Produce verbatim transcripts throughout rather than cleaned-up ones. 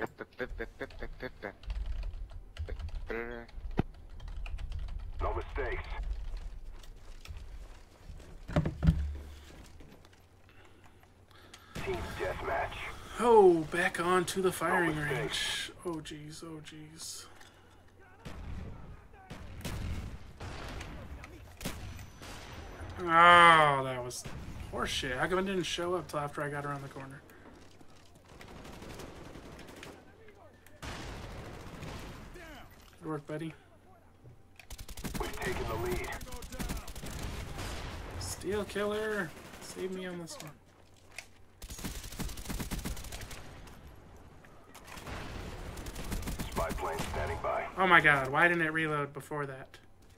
No mistakes. Team deathmatch. Oh, back on to the firing range. Oh, jeez. Oh, jeez. Oh, that was horseshit. How come it didn't show up till after I got around the corner? Good work, buddy. We've taken the lead. Steel killer. Save me on this one. Spy plane standing by. Oh my god, why didn't it reload before that?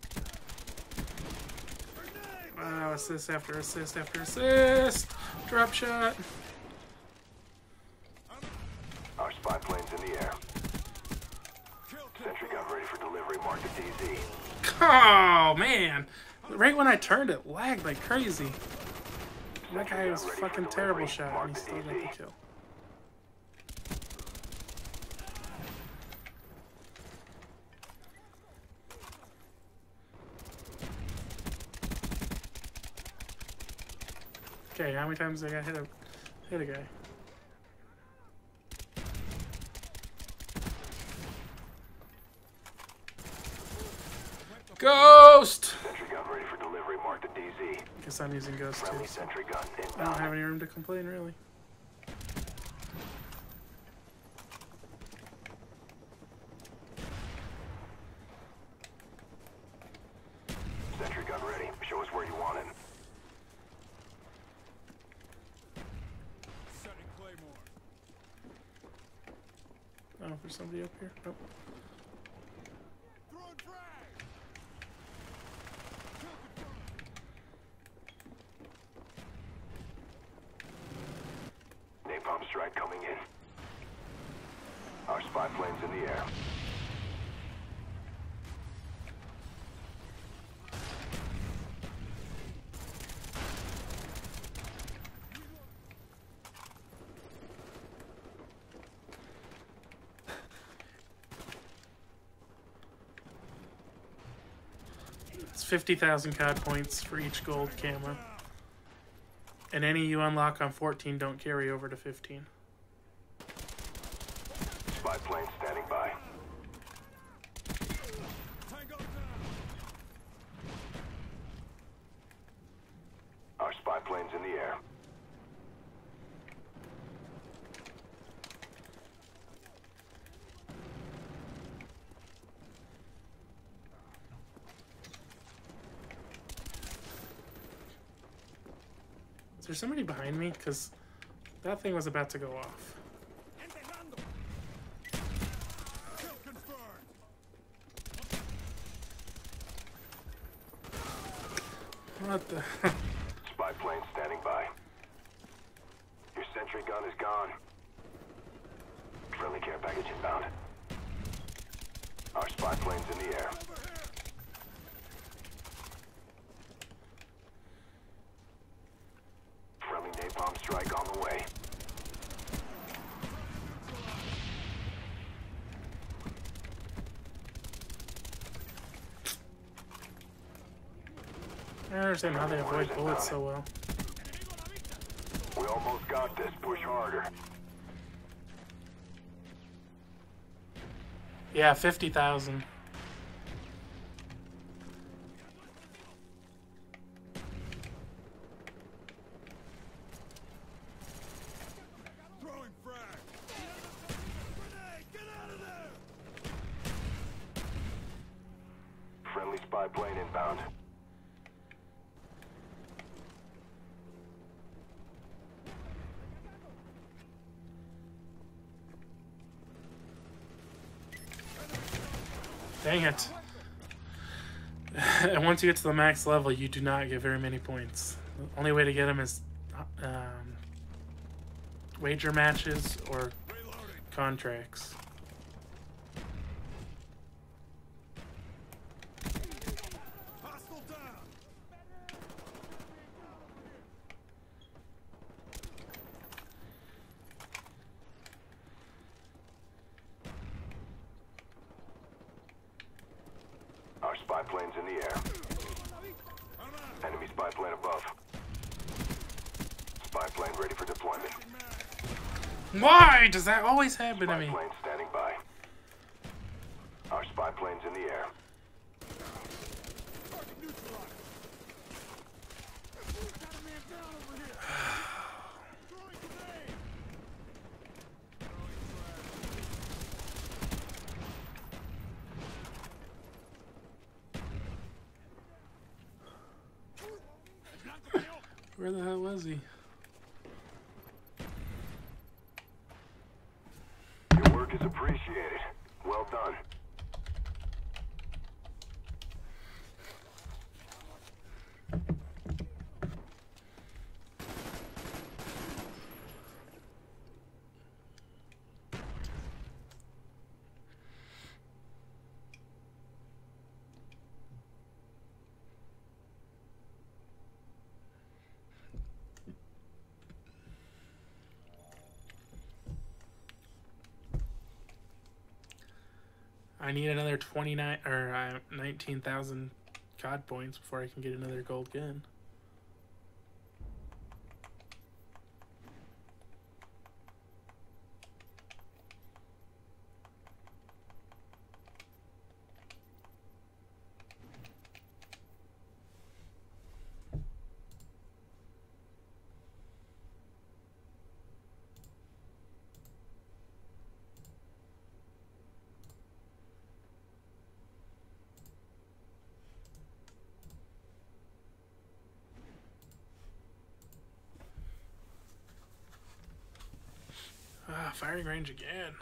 Wow, assist after assist after assist. Drop shot. Our spy plane's in the air. Sentry gun ready for delivery. Mark the D Z. Oh, man. Right when I turned, it lagged like crazy. That guy was fucking terrible shot, and he still got the kill. Okay, how many times did I hit a hit a guy? Ghost! Sentry gun ready for delivery. Mark the D Z. Guess I'm using Ghost too. Friendly sentry gun I don't inbound. have any room to complain, really. Sentry gun ready. Show us where you want it. Setting Claymore. Oh, there's somebody up here. Nope. Throwing frag. Napalm strike coming in. Our spy plane's in the air. It's fifty thousand C O D points for each gold camera. And any you unlock on fourteen don't carry over to fifteen. Spy plane standing by. Tango down. Our spy plane's in the air. Is there somebody behind me? Because that thing was about to go off. Empezando. Kill confirmed. What the? Spy plane standing by. Your sentry gun is gone. Friendly care package inbound. Our spy plane's in the air. Friendly napalm strike on the way. I don't understand how they avoid bullets so well. We almost got this. Push harder. Yeah, fifty thousand. Throwing frag. Grenade, get out of there. Friendly spy plane inbound. Dang it. And once you get to the max level, you do not get very many points. The only way to get them is um, wager matches or Reloading. contracts. Hostile down. planes in the air. Enemy spy plane above. Spy plane ready for deployment. Why does that always happen to Spy me? plane standing by. Our spy plane's in the air. Target neutralized. Got a man down over here. Throwing grenade. Where the hell was he? Your work is appreciated. Well done. I need another twenty-nine or uh, nineteen thousand C O D points before I can get another gold gun. Ah, firing range again.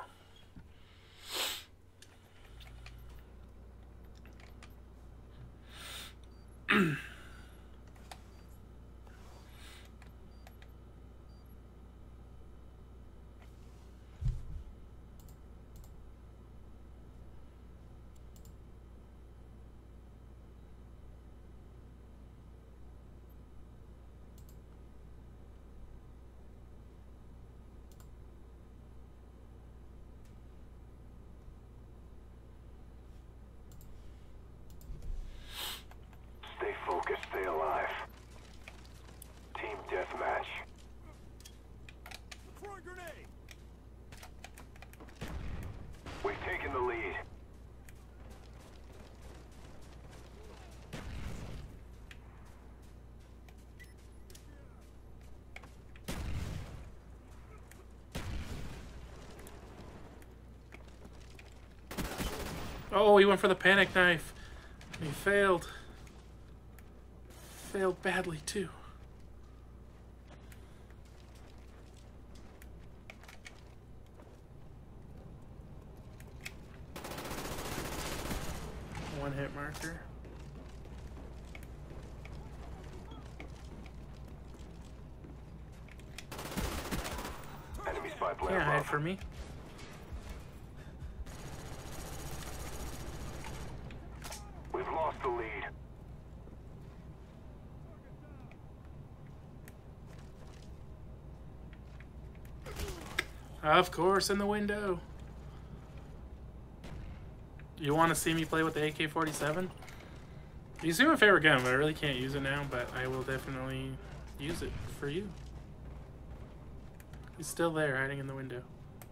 Stay focused, stay alive. Team deathmatch. Throwing grenade. We've taken the lead. Oh, he went for the panic knife. He failed. Failed badly, too. One hit marker. Enemy spy plane Can't hide above. for me. We've lost the lead. Of course, in the window. You want to see me play with the A K forty-seven? You see my favorite gun, but I really can't use it now, but I will definitely use it for you. He's still there, hiding in the window.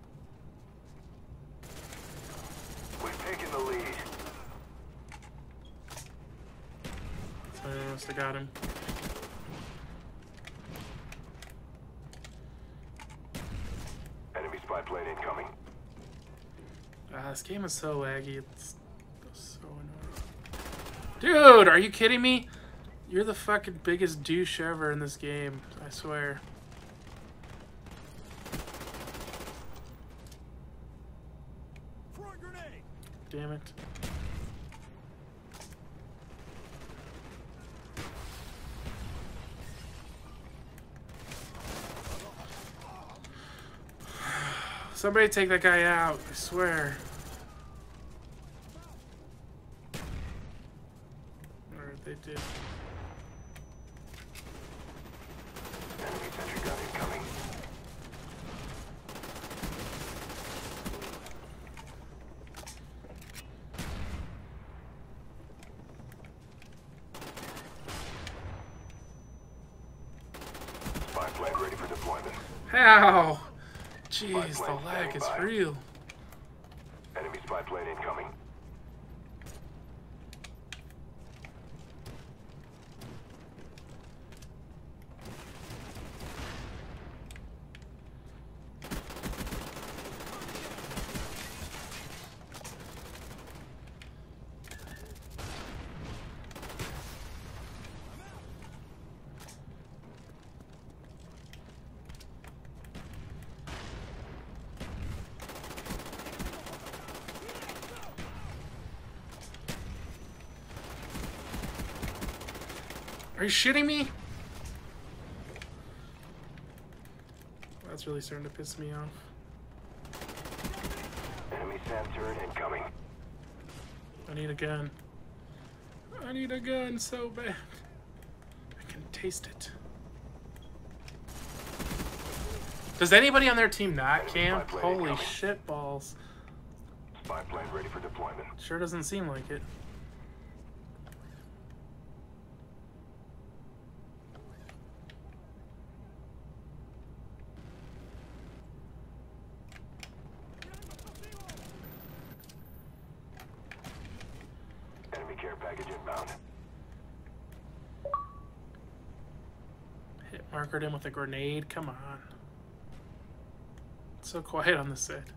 We've taken the lead. So I must have got him. Enemy spy plane incoming. Uh, this game is so laggy, it's so annoying. Dude, are you kidding me? You're the fucking biggest douche ever in this game, I swear. Throwing grenade. Damn it. Somebody take that guy out, I swear. Or they did. Enemy sentry gun incoming. Ow! Jeez, the lag is real. Enemy spy plane incoming. Are you shitting me? That's really starting to piss me off. Enemy SAM turret incoming. I need a gun. I need a gun so bad. I can taste it. Does anybody on their team not camp? Holy shit balls. Spy plane ready for deployment. Sure doesn't seem like it. Enemy care package inbound. Hit markered him with a grenade. Come on. It's so quiet on this side.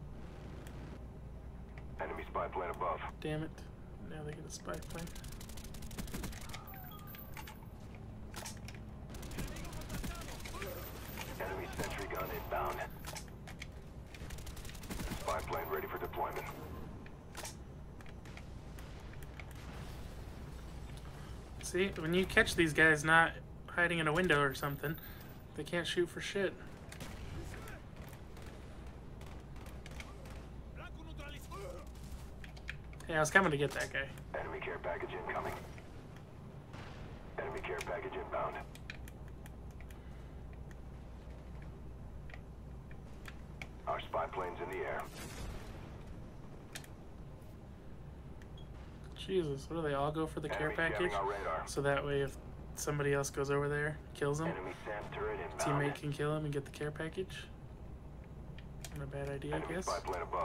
Enemy spy plane above. Damn it. Now they get a spy plane. Enemy sentry gun inbound. Spy plane ready for deployment. See, when you catch these guys not hiding in a window or something, they can't shoot for shit. Yeah, I was coming to get that guy. Enemy care package incoming. Enemy care package inbound. Our spy plane's in the air. Jesus, what do they all go for the care Enemy package? jamming our radar. So that way if somebody else goes over there, kills them, Enemy SAM turret inbound. teammate can kill him and get the care package? Not a bad idea, I Enemy guess. spy plane above.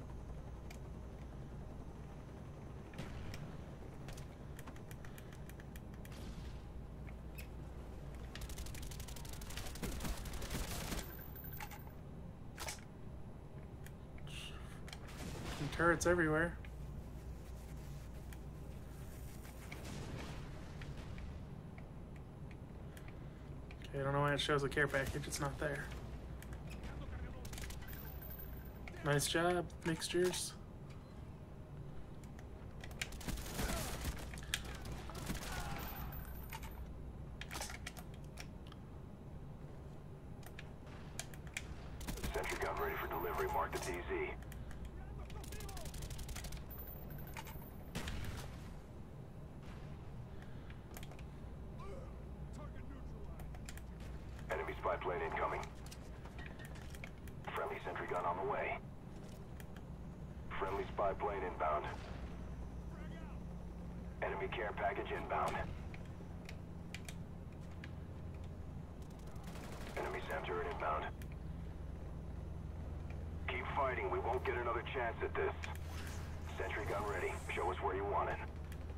And turrets everywhere. Okay, I don't know why it shows a care package. It's not there. Nice job, mixtures. Sentry gun ready for delivery. Mark the D Z. Enemy spy plane incoming. Friendly sentry gun on the way. Friendly spy plane inbound. Enemy care package inbound. Enemy SAM turret inbound. Keep fighting. We won't get another chance at this. Sentry gun ready. Show us where you want it.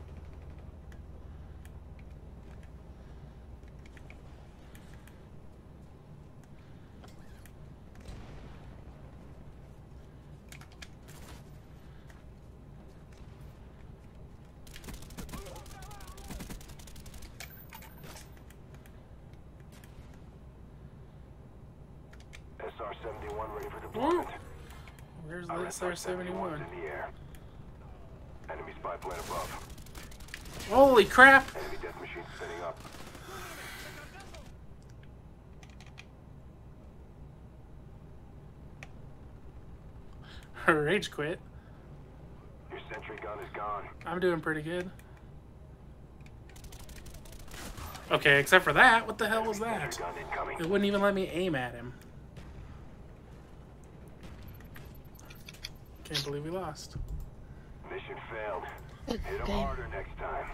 S R seventy-one ready for deployment. Where's the Our S R seventy-one? in the air. Enemy spy plane above. Holy crap! Enemy death machine spinning up. Rage quit. Your sentry gun is gone. I'm doing pretty good. Okay, except for that. What the hell was Enemy that? sentry gun incoming. It wouldn't even let me aim at him. Can't believe we lost. Mission failed. Good Hit 'em game. harder next time.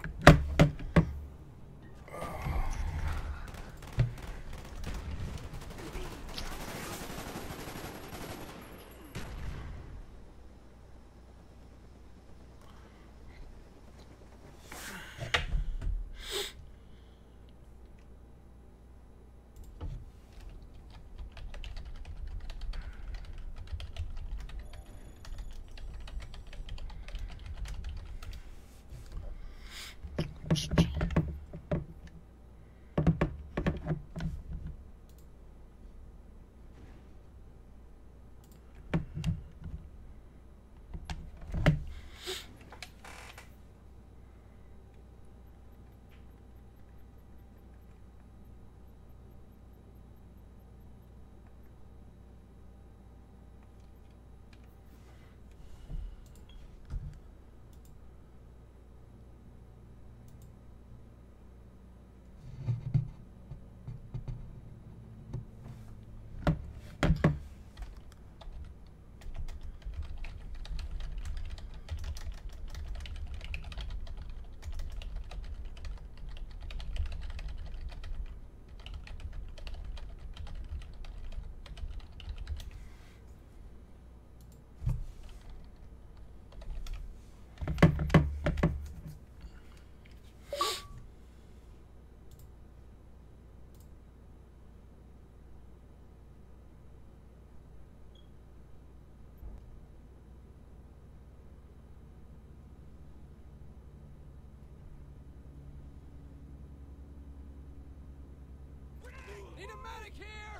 medic here!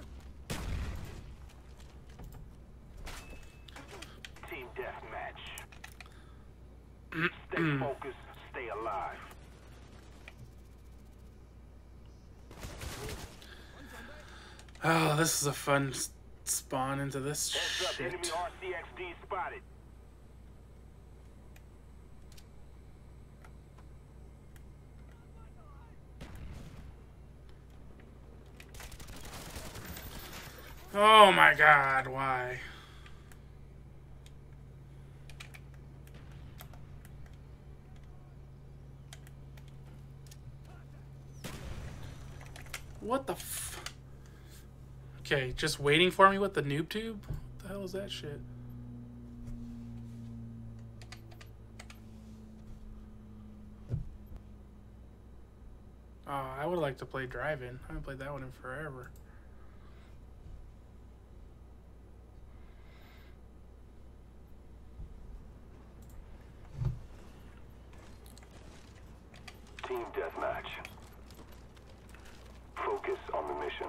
Team deathmatch. Stay focused, stay alive. Oh, this is a fun s- spawn into this Heads up, enemy shit. R C X D spotted. Oh my god, why? What the f... Okay, just waiting for me with the noob tube? What the hell is that shit? Oh, I would like to play Drive-In. I haven't played that one in forever. Team deathmatch. Focus on the mission.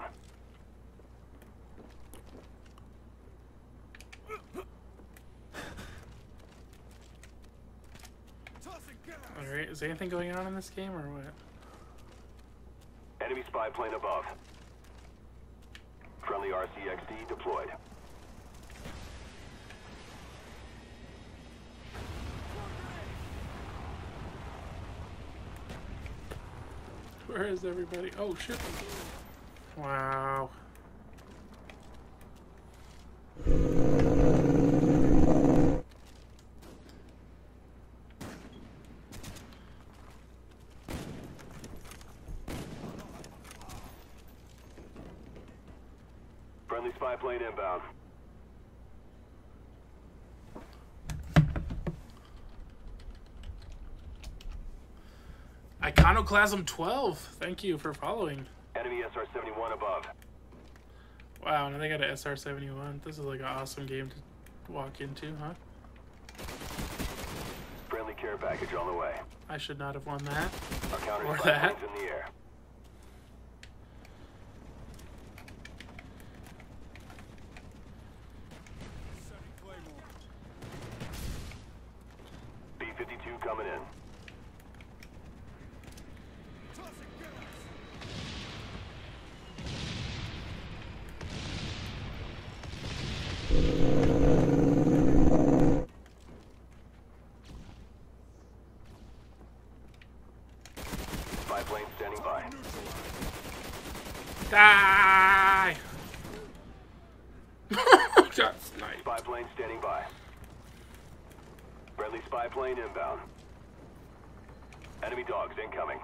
Tossing gas! Alright, is anything going on in this game or what? Enemy spy plane above. Friendly R C X D deployed. Where is everybody? Oh shit. Wow. Friendly spy plane inbound. Iconoclasm twelve. Thank you for following. Enemy S R seventy-one above. Wow, and they got an S R seventy-one. This is like an awesome game to walk into, huh? Friendly care package on the way. I should not have won that. Our counter Or spy that. planes in the air. Setting Claymore. B fifty-two coming in. Tossing gas! Spy plane standing by. Die! Got sniped. Spy plane standing by. Friendly spy plane inbound. Enemy dogs incoming.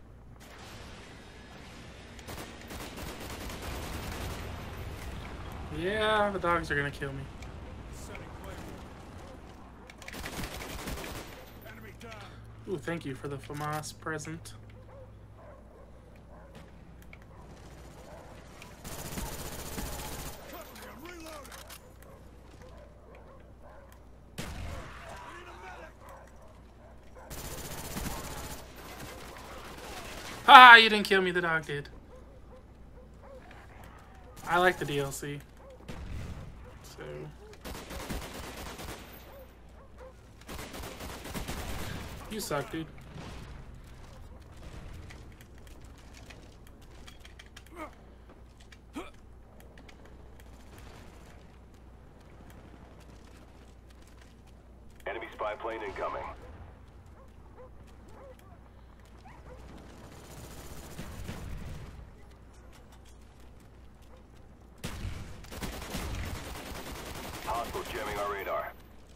Yeah, the dogs are gonna kill me. Setting Claymore. Enemy down. Ooh, thank you for the FAMAS present. Cover me, I'm reloading! I need a medic! Ah, you didn't kill me, the dog did. I like the D L C. So... You suck, dude. Enemy spy plane incoming. Hostiles jamming our radar.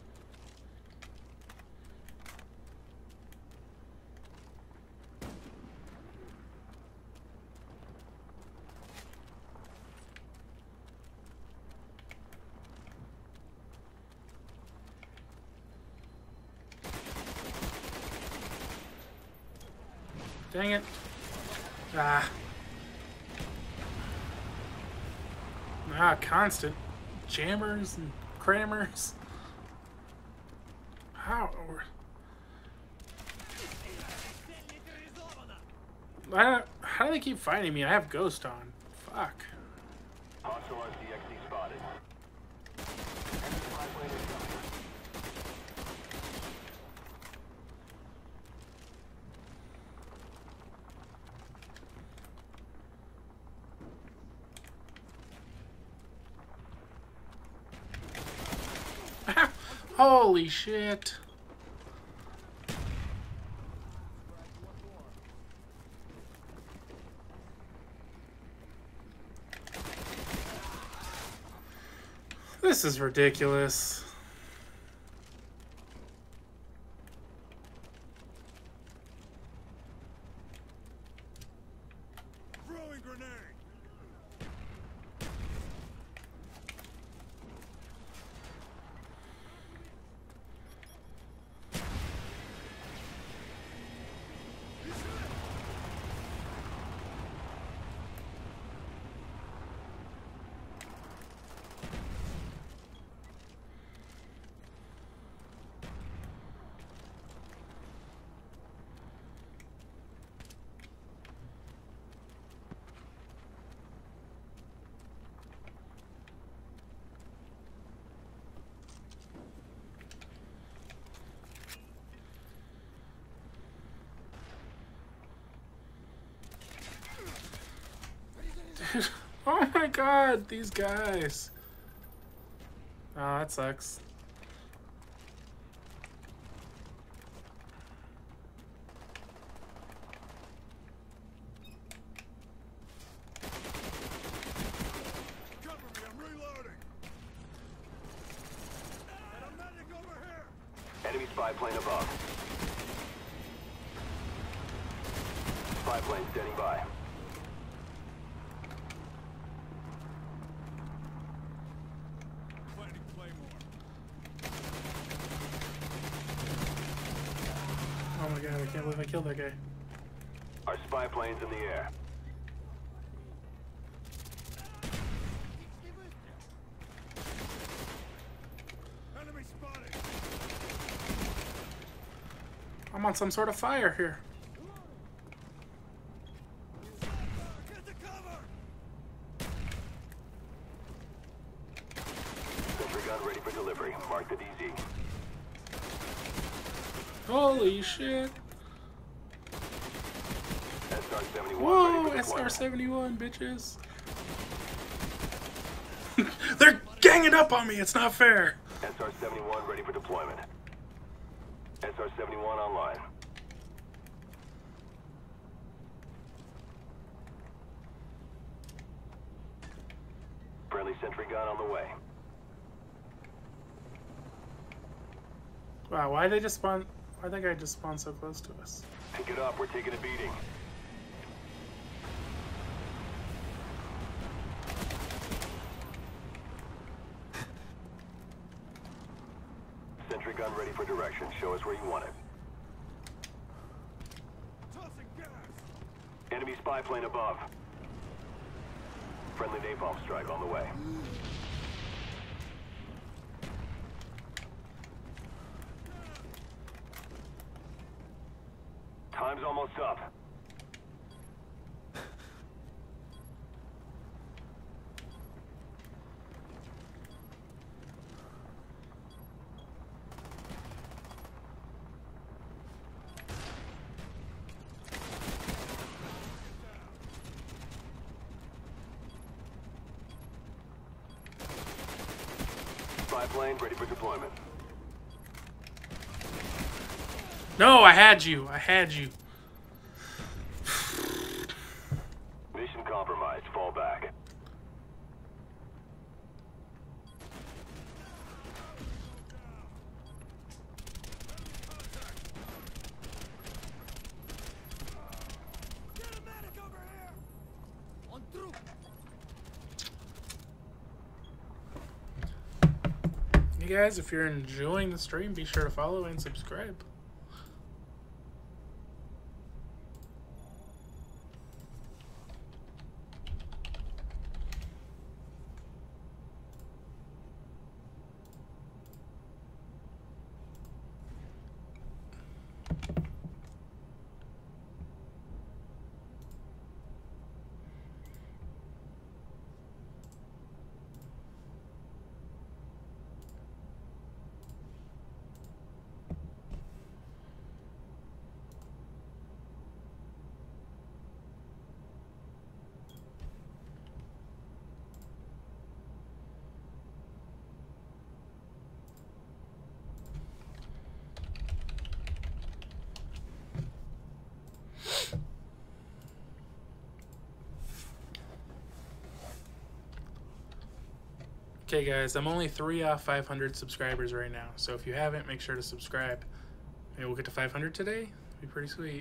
Dang it. Ah. Ah, constant jammers and crammers. How? I don't, how do they keep finding me? I have Ghost on. Fuck. Hostile R C X D spotted. Enemy spy plane incoming. Holy shit. This is ridiculous. Throwing grenade. Dude, oh my god, these guys. Oh, that sucks. Cover me, I'm reloading. And a medic over here. Enemy spy plane above. Spy plane standing by. Planting Claymore. Oh my god, I can't believe I killed that guy. Our spy plane's in the air. Enemy spotted. I'm on some sort of fire here. Get the cover. Sentry gun ready for delivery. Mark the D Z. Holy shit. S R seventy-one Whoa, ready for S R deployment. seventy-one, bitches. They're ganging up on me, it's not fair. S R seventy-one ready for deployment. S R seventy-one online. Friendly sentry gun on the way. Wow, why they just spawn? Why that guy just spawned so close to us? Pick it up, we're taking a beating. Sentry gun ready for direction. Show us where you want it. Tossing gas. Enemy spy plane above. Friendly napalm strike on the way. Time's almost up. Spy plane ready for deployment. No, I had you. I had you. Mission compromised. Fall back. Get a medic over here. On through. Hey guys, if you're enjoying the stream, be sure to follow and subscribe. Okay, guys, I'm only three off five hundred subscribers right now. So if you haven't, make sure to subscribe. Maybe we'll get to five hundred today. It'd be pretty sweet.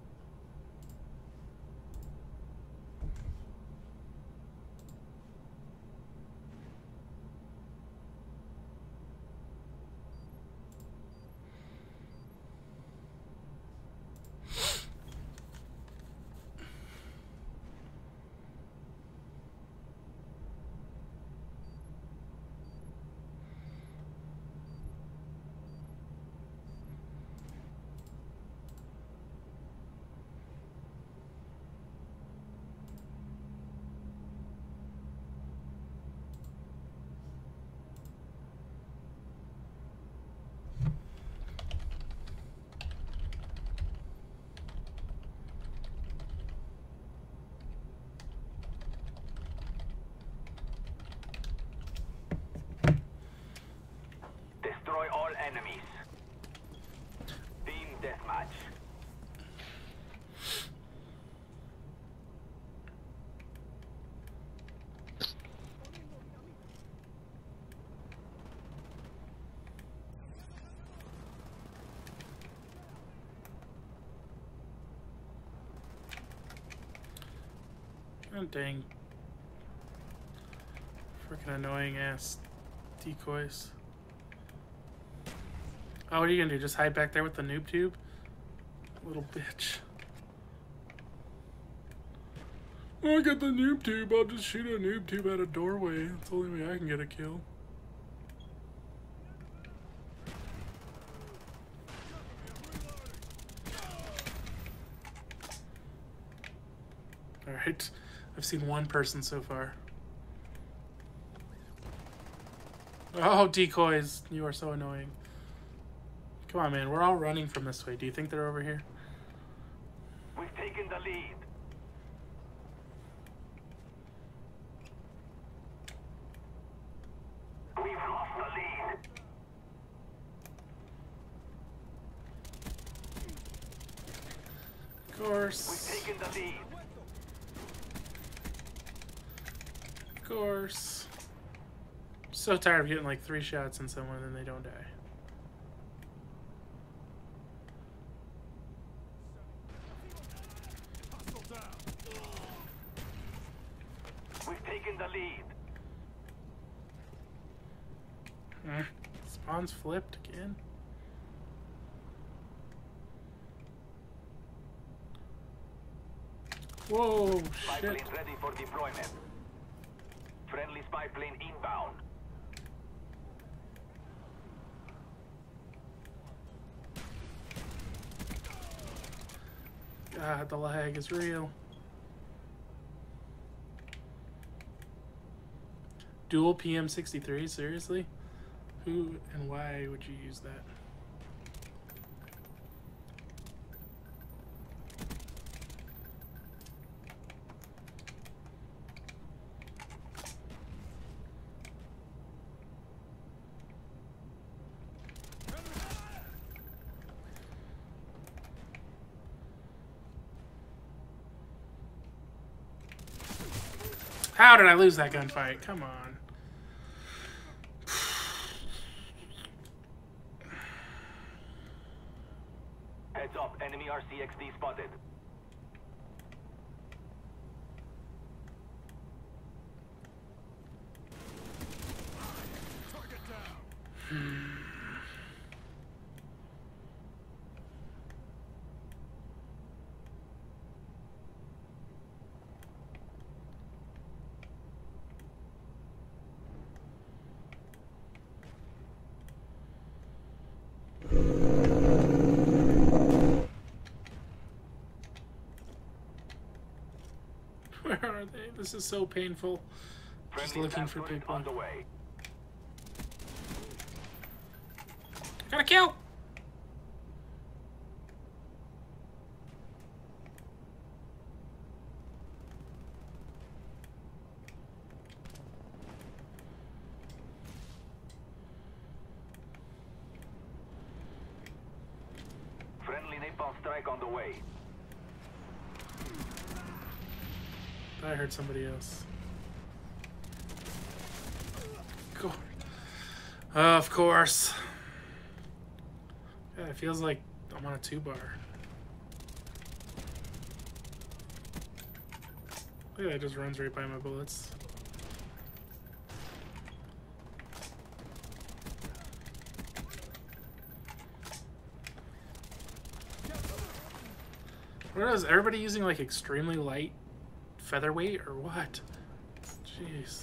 Destroy all enemies. Team deathmatch. Oh, dang. Freaking annoying ass decoys. Oh, what are you gonna do? Just hide back there with the noob tube? Little bitch. Oh, I got the noob tube. I'll just shoot a noob tube at a doorway. That's the only way I can get a kill. Alright. I've seen one person so far. Oh, decoys. You are so annoying. Come on, man. We're all running from this way. Do you think they're over here? We've taken the lead. We've lost the lead. Of course. We've taken the lead. Of course. I'm so tired of getting like three shots in someone and they don't die. We've taken the lead. Mm. Spawn's flipped again. Whoa, Spy shit. plane ready for deployment. Friendly spy plane inbound. God, the lag is real. Dual P M sixty-three? Seriously? Who and why would you use that? How did I lose that gunfight? Come on. Heads up, enemy R C X D spotted. Target down. Where are they? This is so painful. Just Friendly looking for attack unit people. on the way. Got a kill! Friendly napalm strike on the way. I heard somebody else. Of Uh, of course. Yeah, it feels like I'm on a two bar. Look at that, just runs right by my bullets. What is everybody using like extremely light featherweight or what? Jeez.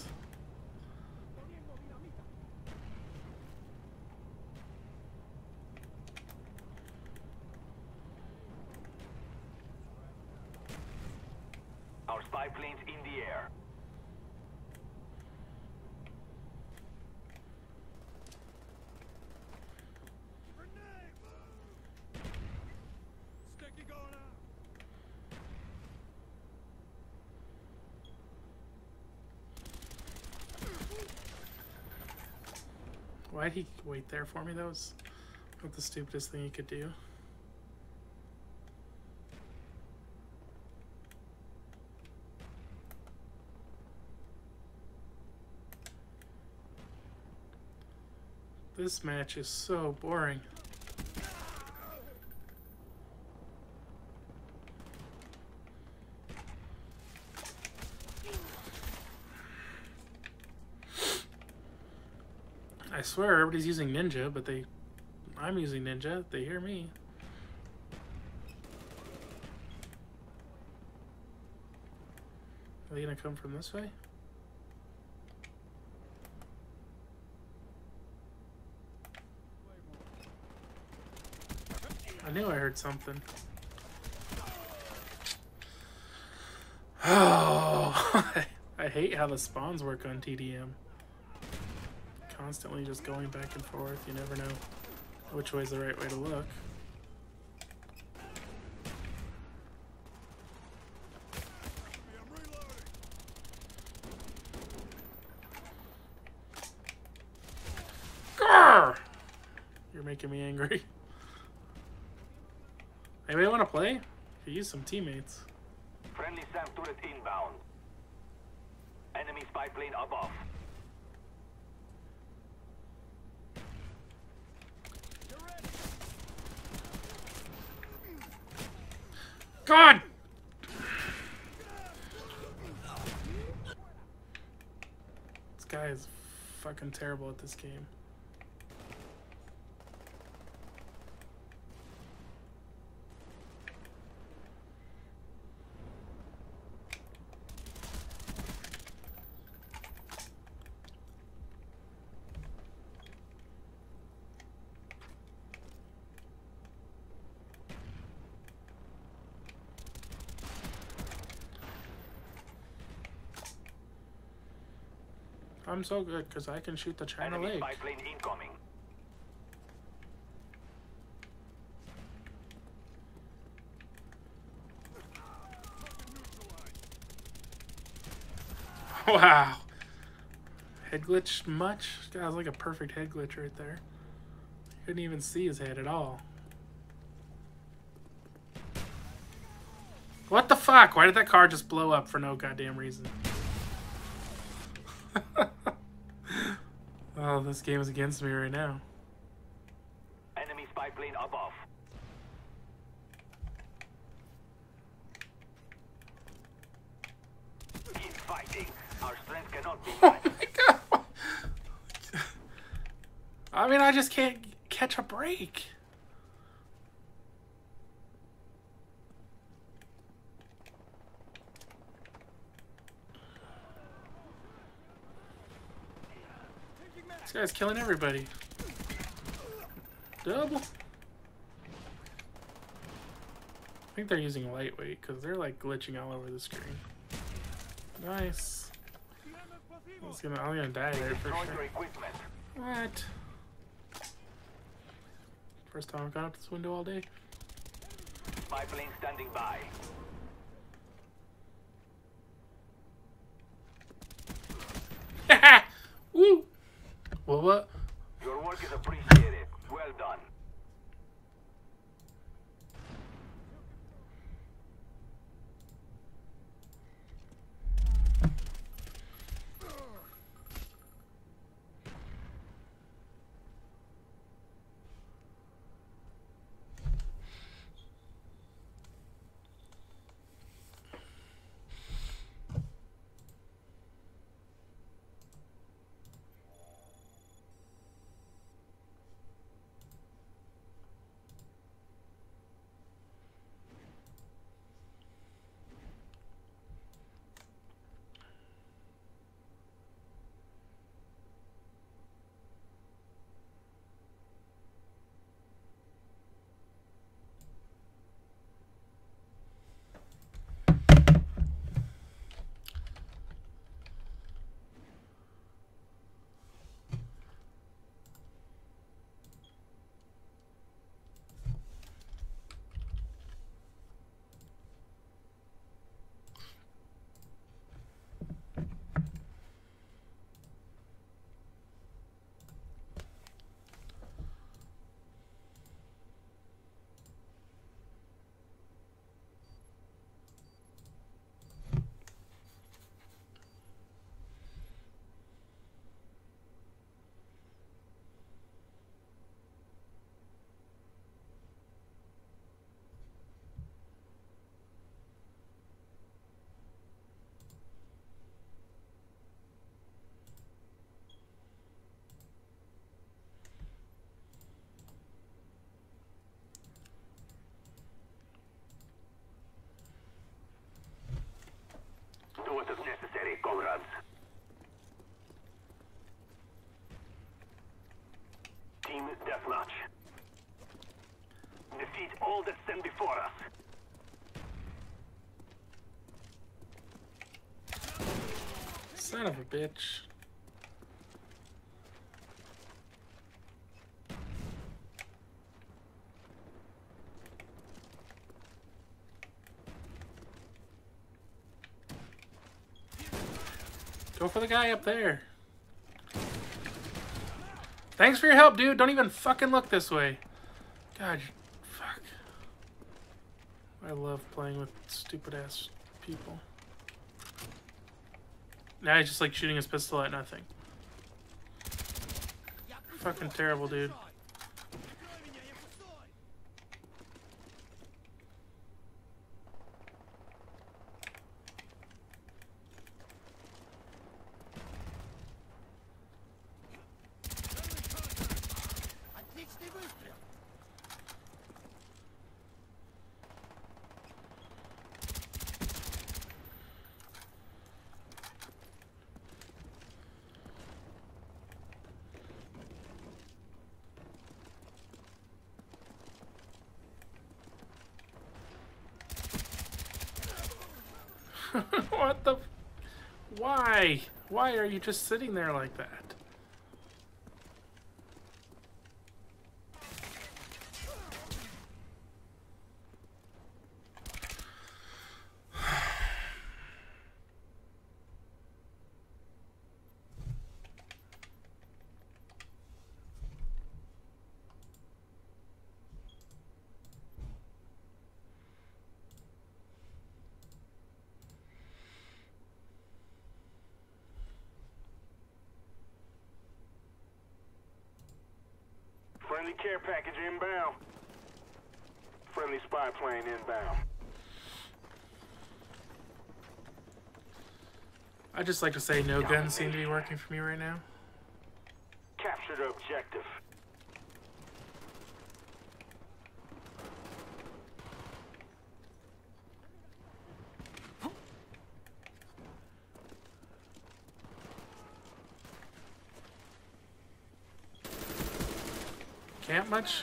Our spy plane's in the air. Grenade, move! Sticky going out. Why'd he wait there for me? That was not the stupidest thing he could do. This match is so boring. I swear everybody's using Ninja, but they... I'm using Ninja. They hear me. Are they gonna come from this way? I knew I heard something. Oh, I hate how the spawns work on T D M. Constantly just going back and forth. You never know which way's the right way to look. I'm reloading. Grr! You're making me angry. Anybody want to play? Could use some teammates. Friendly SAM turret inbound. Enemy spy plane above. God! This guy is fucking terrible at this game. I'm so good because I can shoot the China Enemy Lake. spy plane incoming. Wow. Head glitch much? That was like a perfect head glitch right there. Couldn't even see his head at all. What the fuck? Why did that car just blow up for no goddamn reason? Oh, this game is against me right now. Enemy spy plane above. Keep fighting. Our strength cannot be Oh matched. my god! I mean, I just can't catch a break. This guy's killing everybody. Double. I think they're using lightweight because they're like glitching all over the screen. Nice. I was gonna, I'm gonna die there for Destroy your sure. equipment. What? First time I've gone up this window all day. Spy plane standing by. Woo! Well, what? Your work is appreciated. Well done. is deathmatch. Defeat all that stand before us. Son of a bitch. Go for the guy up there. Thanks for your help, dude. Don't even fucking look this way. God, fuck. I love playing with stupid ass people. Now he's just like shooting his pistol at nothing. Fucking terrible, dude. What the? Why? Why are you just sitting there like that? Friendly care package inbound. Friendly spy plane inbound. I just like to say no guns seem to be working for me right now. Capture the objective. Can't much.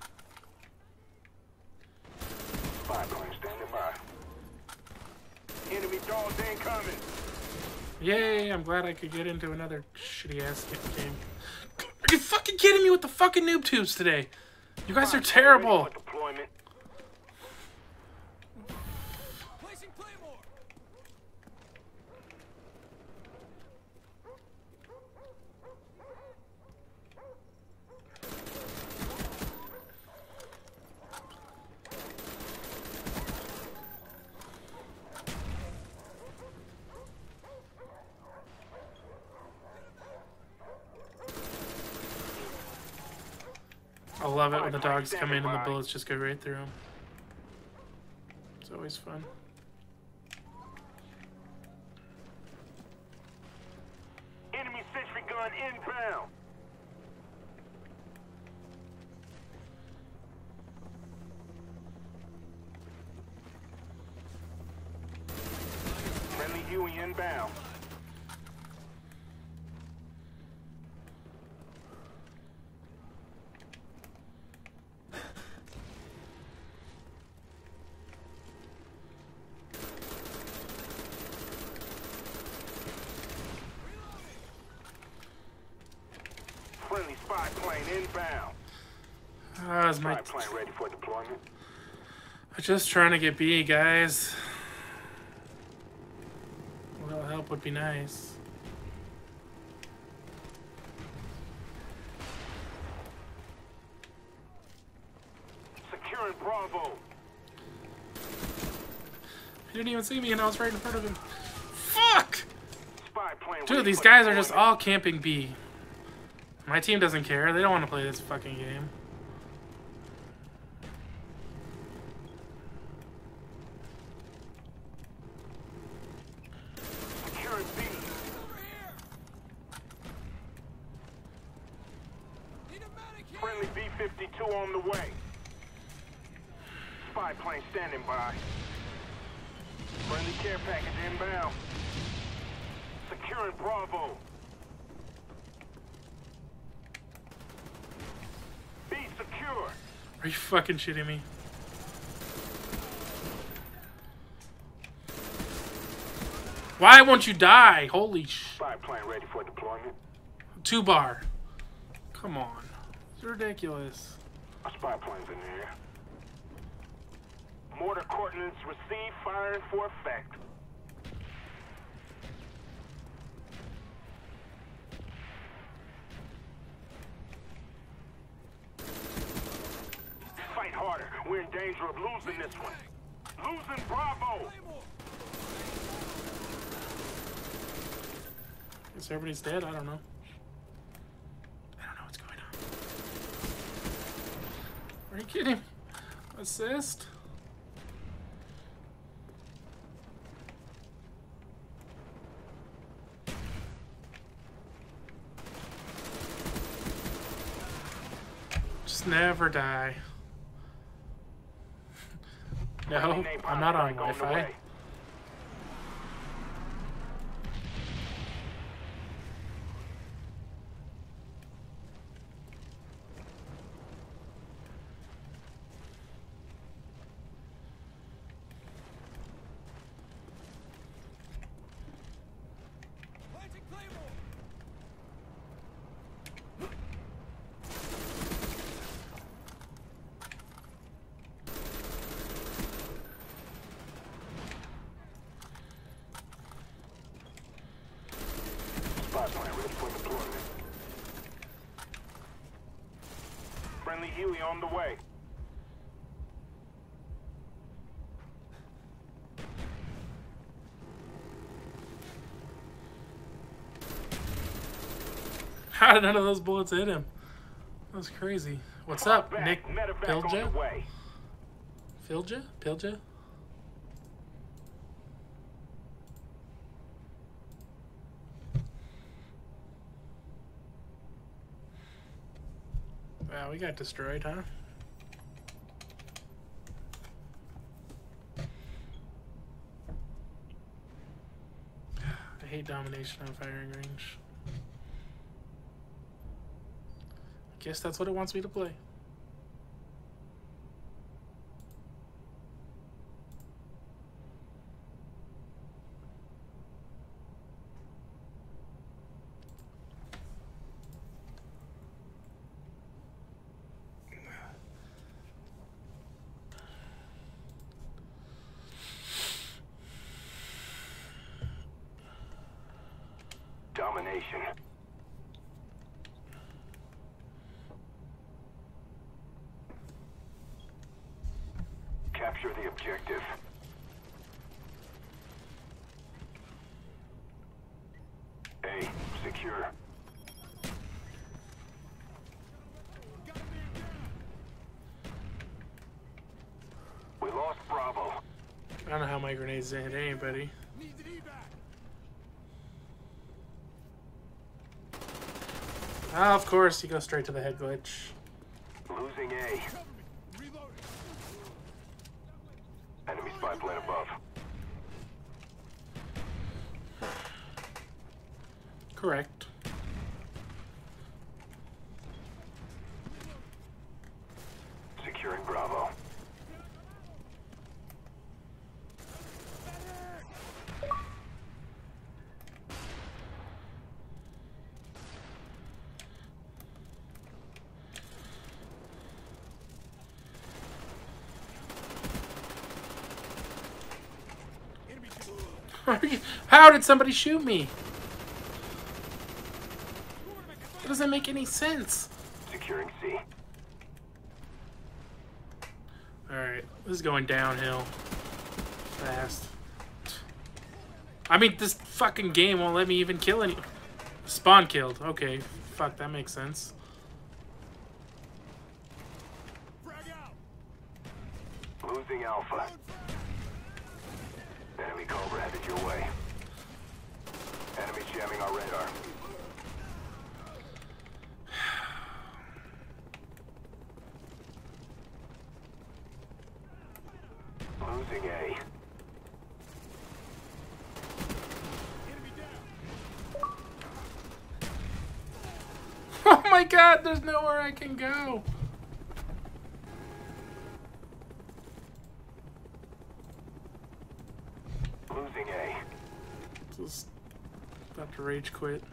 Spy plane standing by. Enemy dogs incoming. Yay, I'm glad I could get into another shitty ass game. Are you fucking kidding me with the fucking noob tubes today? You guys are terrible. Deployment. Placing Claymore. I love it when the dogs come in and the bullets just go right through them. It's always fun. Enemy sentry gun inbound. Friendly Huey inbound. Friendly spy plane inbound. Ah, is my Spy plane ready for deployment. I'm just trying to get B, guys. A little help would be nice. Securing Bravo. He didn't even see me and I was right in front of him. Fuck! Spy plane Dude, ready these for guys are just deployment. all camping B. My team doesn't care. They don't want to play this fucking game. Securing B. Need a medic here. Friendly B fifty-two on the way. Spy plane standing by. Friendly care package inbound. Securing Bravo. secure. Are you fucking shitting me? Why won't you die? Holy sh... Spy plane ready for deployment. Two bar. Come on. It's ridiculous. A spy plane's in the air. Mortar coordinates received, firing for effect. Fight harder. We're in danger of losing this one. Losing Bravo. Guess everybody's dead? I don't know. I don't know what's going on. Are you kidding? Assist? Just never die. No, I'm not on Wi-Fi. Planting Claymore. Spy plane ready for deployment. Friendly Huey on the way. How did none of those bullets hit him? That was crazy. What's up, Back. Nick Medevac on Pilja? the way. Pilja? Pilja? Wow, we got destroyed, huh? I hate domination on firing range. I guess that's what it wants me to play. Domination. Capture the objective. A, secure. We lost Bravo. I don't know how my grenades didn't hit anybody. Needs an evac. Ah, of course, you go straight to the head glitch. Losing A. Cover me. Reloading. Enemy spy plane above. Correct. Securing Bravo. Enemy. How did somebody shoot me? That doesn't make any sense. Securing C. Alright, this is going downhill. Fast. I mean, this fucking game won't let me even kill any... Spawn killed. Okay, fuck, that makes sense. Frag out. Losing Alpha. Enemy Cobra headed your way. Enemy jamming our radar. Losing A. Enemy down. Oh my god, there's nowhere I can go. Losing A. Just about to rage quit.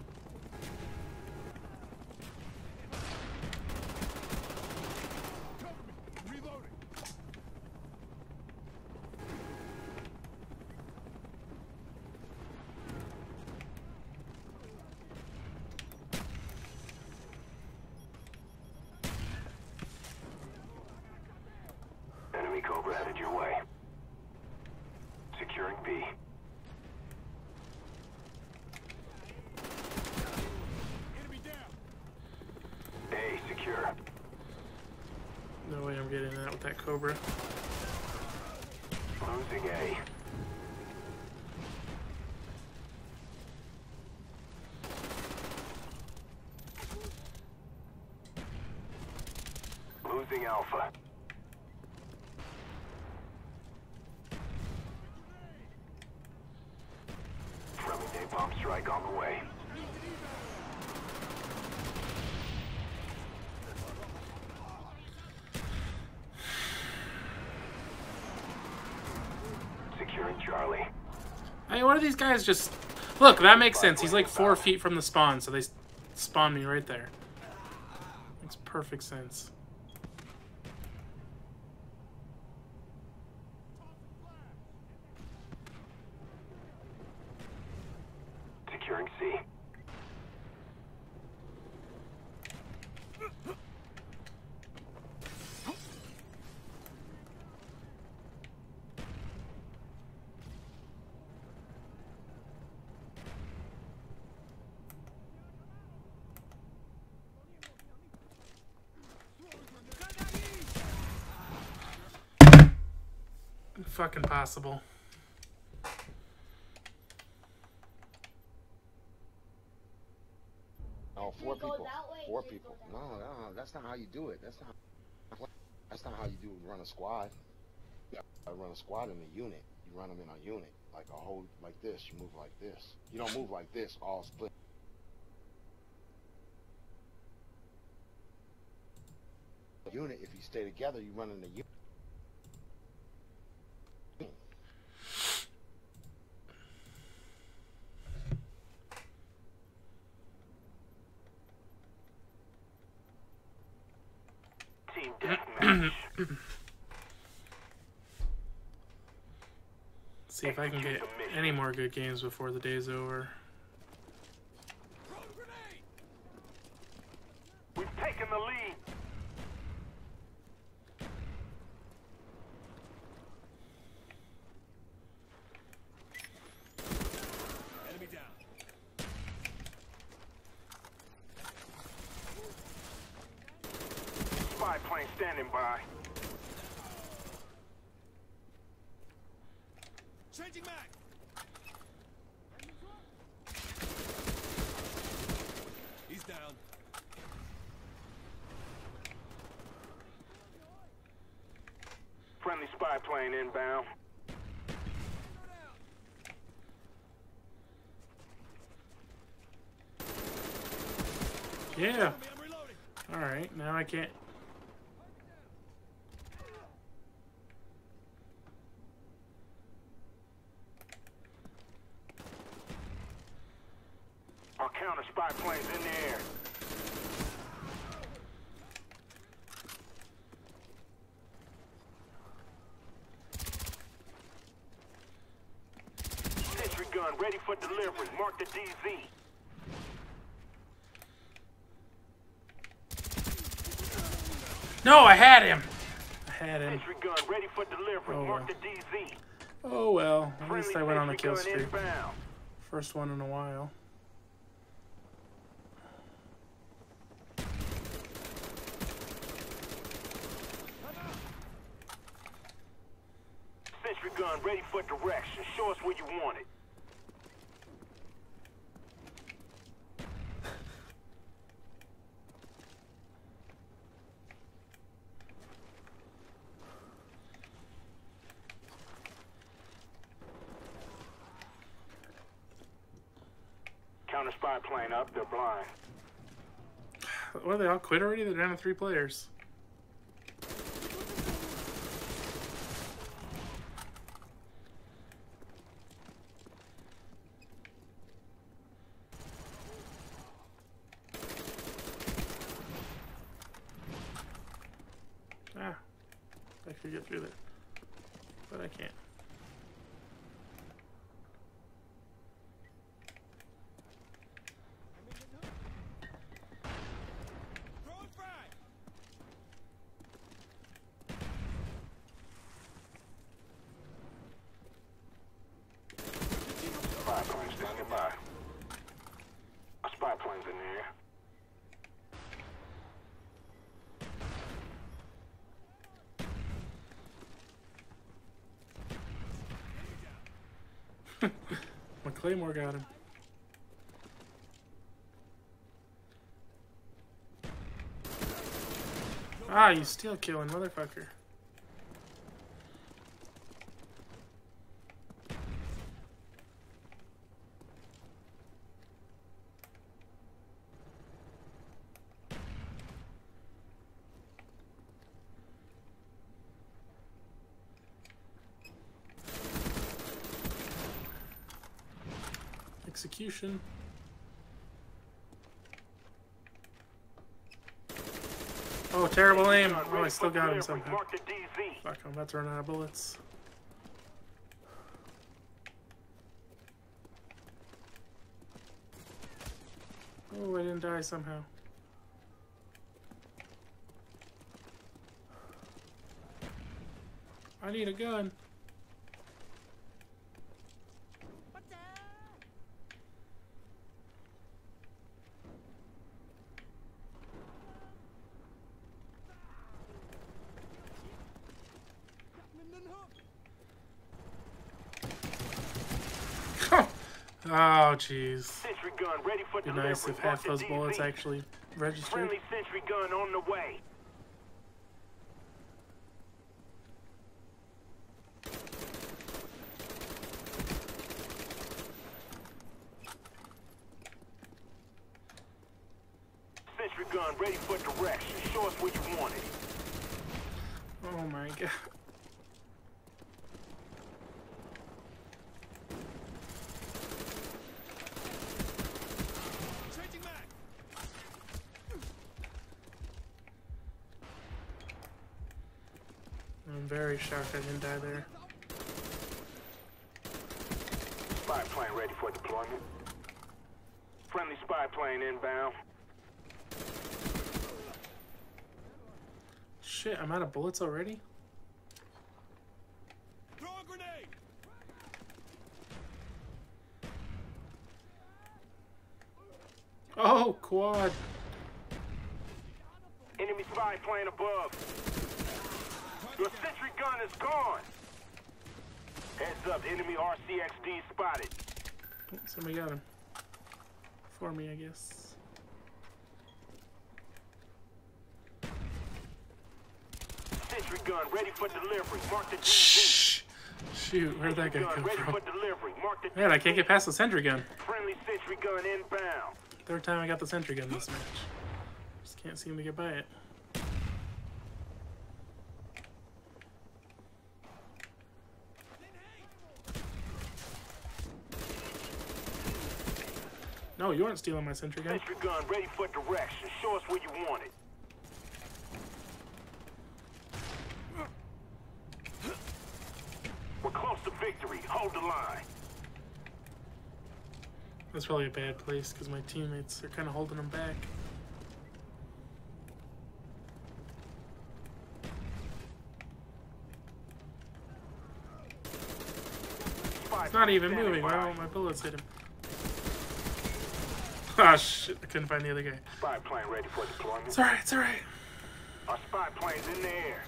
Reloading. Enemy Cobra headed your way. Securing B. Enemy down. A secure. No way I'm getting that with that Cobra. Losing A. Losing Alpha. Friendly napalm strike on the way. Securing Charlie. I mean, what are these guys just... Look, that makes sense. He's like four feet from the spawn, so they s- spawn me right there. Makes perfect sense. Securing C. Fucking possible. Oh, four You go people. that way, Four you people. go No, that no, that's not how you do it. That's not. That's not how you do run a squad. Yeah, I run a squad in a unit. You run them in a unit, like a whole, like this. You move like this. You don't move like this, all split. Unit. If you stay together, you run in the unit. Team deathmatch. See if I can get any more good games before the day's over. Throw the grenade. We've taken the lead. Enemy down. Spy plane standing by. Changing mag. He's down. Friendly spy plane inbound. Yeah. Enemy, I'm reloading. Alright, now I can't... Our counter spy planes in the air. Sentry gun ready for delivery. Mark the D Z. No, I had him! I had him. Sentry gun ready for delivery. Oh, Mark well. the D Z. Oh well, at least I Friendly went on a sentry kill gun streak. inbound. First one in a while. Sentry gun ready for direction. Show us where you want it. Counter spy plane up. They're blind. What, they all quit already? They're down to three players. I could get through there. But I can't. Throwing frag. Spy plane standing by. A spy plane's in the air. My Claymore got him. Ah, you still killing, motherfucker. Execution. Oh, terrible aim. Oh, I still got him somehow. Mark the D Z. Fuck, I'm about to run out of bullets. Oh, I didn't die somehow. I need a gun. Oh, jeez. Sentry gun ready for Be delivery. nice if Mark half the those D Z. bullets actually registered. Friendly sentry gun on the way. Sentry gun ready for direction. Show us where you want it. Oh my god. Changing back. I'm very shocked I didn't die there. Spy plane ready for deployment. Friendly spy plane inbound. Shit, I'm out of bullets already? Throw a grenade. Oh, quad. Enemy spy plane above. Your sentry gun is gone. Heads up, enemy R C X D spotted. Oh, somebody got him. For me, I guess. Sentry gun ready for delivery. Mark the D Z. Shh. Shoot, where'd that guy Gun come ready from? for delivery. Mark the Man, I D Z. can't get past the sentry gun. Friendly sentry gun inbound. Third time I got the sentry gun this match. Just can't seem to get by it. No, you aren't stealing my sentry gun. Sentry gun ready for direction. Show us where you want it. We're close to victory. Hold the line. That's probably a bad place because my teammates are kind of holding them back. Spy It's not plane even standing moving. Why by. won't my bullets hit him? Ah, shit. I couldn't find the other guy. Spy plane ready for deployment. It's alright, it's alright. Our spy plane's in the air.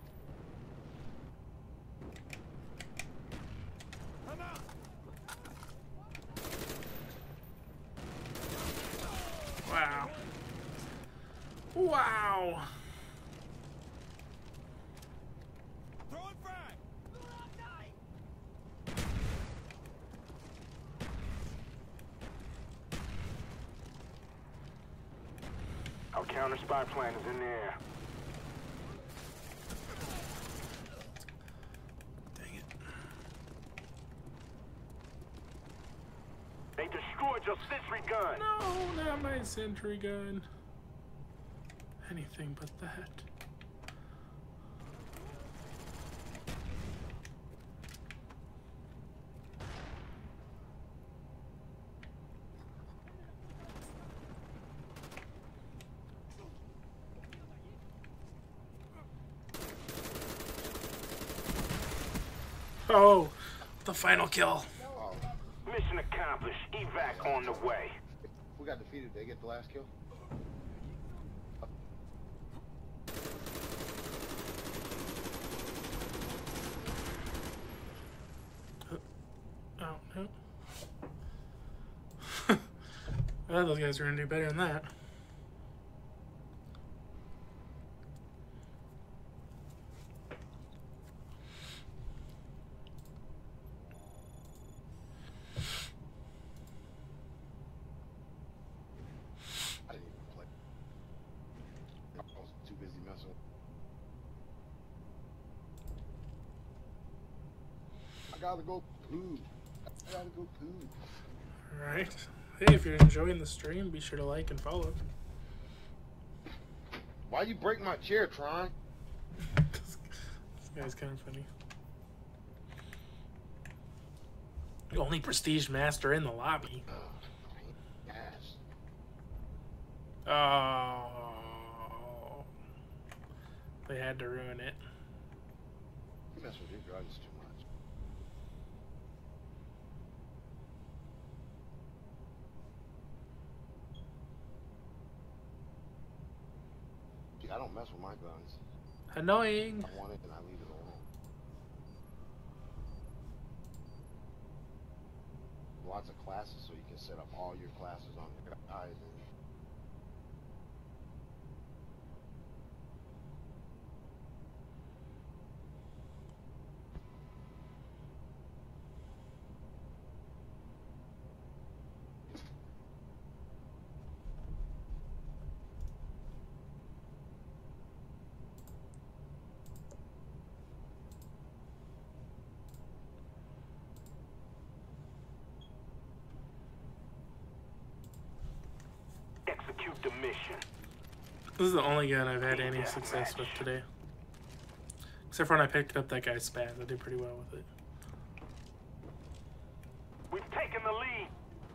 I'm out. Wow. Wow. Throwing frag. Our counter spy plane is in the air. Dang it. They destroyed your sentry gun. No, not my sentry gun. Anything but that. Oh, the final kill. Oh, Mission accomplished. Evac on the way. we got defeated. Did they get the last kill? Oh, no. I thought those guys were going to do better than that. I didn't even play. I was too busy messing with. I gotta go poo. I gotta go poo. Alright. Hey, if you're enjoying the stream, be sure to like and follow. Why you break my chair, Tron? This guy's kind of funny. The only prestige master in the lobby. Yes. Oh. They had to ruin it. You mess with your guns too much. See, I don't mess with my guns. Annoying. I want it and I leave it alone. Lots of classes so you can set up all your classes on your guys and Execute the mission. This is the only gun I've had any success with today. Except for when I picked up that guy's spaz. I did pretty well with it. We've taken the lead.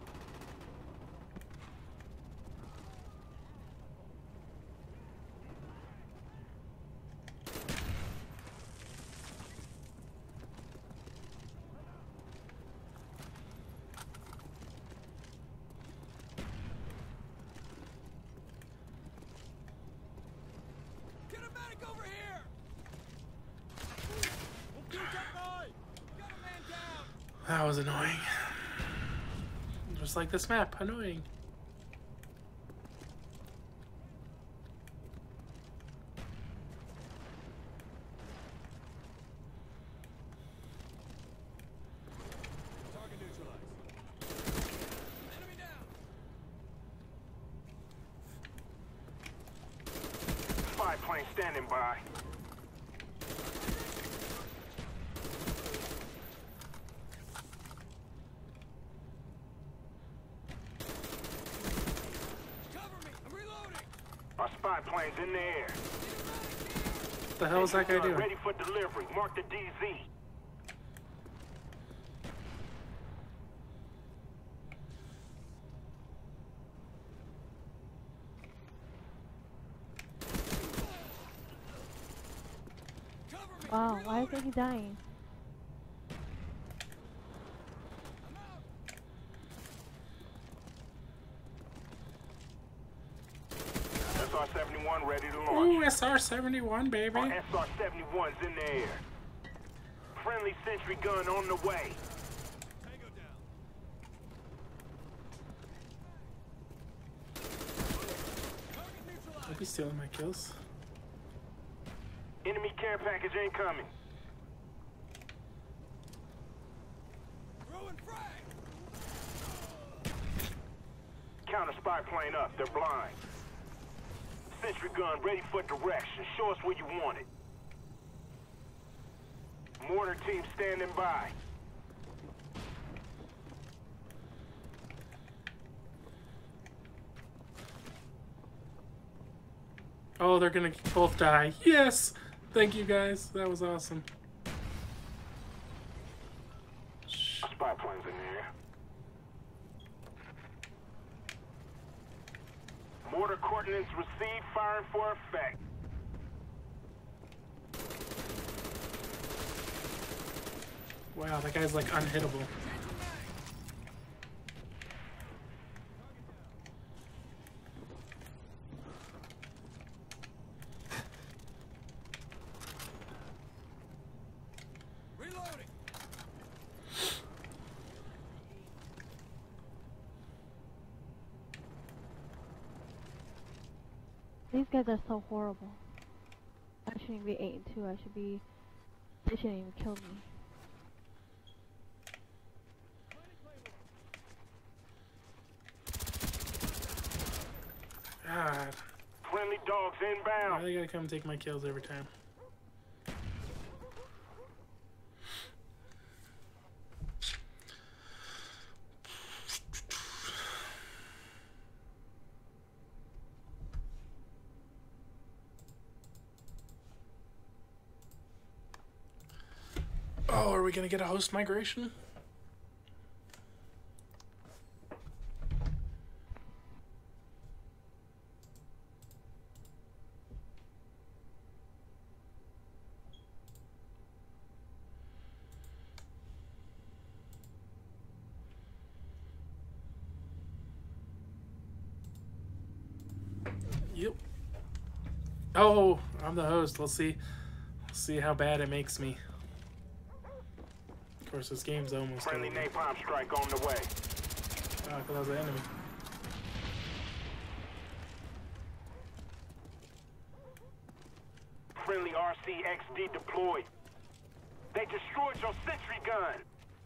Get a medic over here! Okay, that guy! Got a man down! That was annoying. Just like this map. Annoying. Target neutralized. Enemy down! Spy plane standing by. Cover me! I'm reloading! Our spy plane's in the air. What the hell is that guy doing? Ready for delivery. Mark the D Z. Cover me! Wow, why is he dying? I'm out! S R seventy-one ready to launch. Ooh, S R seventy-one, baby. Our S R seventy-one's in the air. Friendly sentry gun on the way. Tango down! Target neutralized! Don't be stealing my kills. Enemy care package incoming. Throwing frag! Counter spy plane up. They're blind. Sentry gun ready for direction. Show us where you want it. Mortar team standing by. Oh, they're gonna both die. Yes! Thank you, guys. That was awesome. Shh. Spy planes in the air. Mortar coordinates received. Firing for effect. Wow, that guy's like unhittable. Reloading. These guys are so horrible. I shouldn't be eight and two. I should be. They shouldn't even kill me. God. Friendly dogs Why inbound. they gotta come take my kills every time? Oh, are we gonna get a host migration? Yep. Oh, I'm the host. Let's see. Let's see how bad it makes me. Of course, this game's almost over. Friendly napalm strike on the way. Oh, I thought that was the enemy. Friendly R C X D deployed. They destroyed your sentry gun.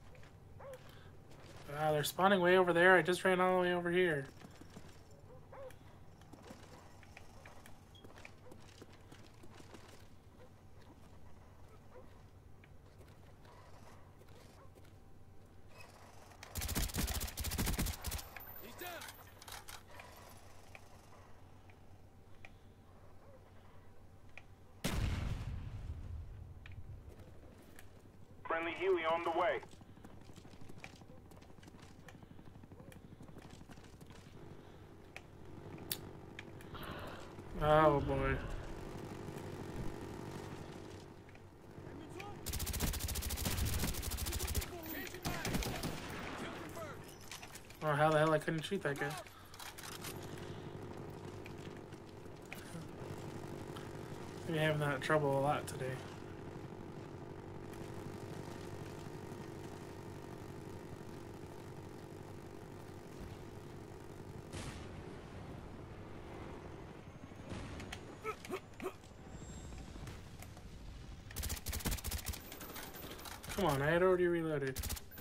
Ah, they're spawning way over there. I just ran all the way over here. He's down. Friendly Huey on the way. Oh boy. Oh, how the hell I couldn't shoot that guy? We're having that trouble a lot today. Come on, I had already reloaded.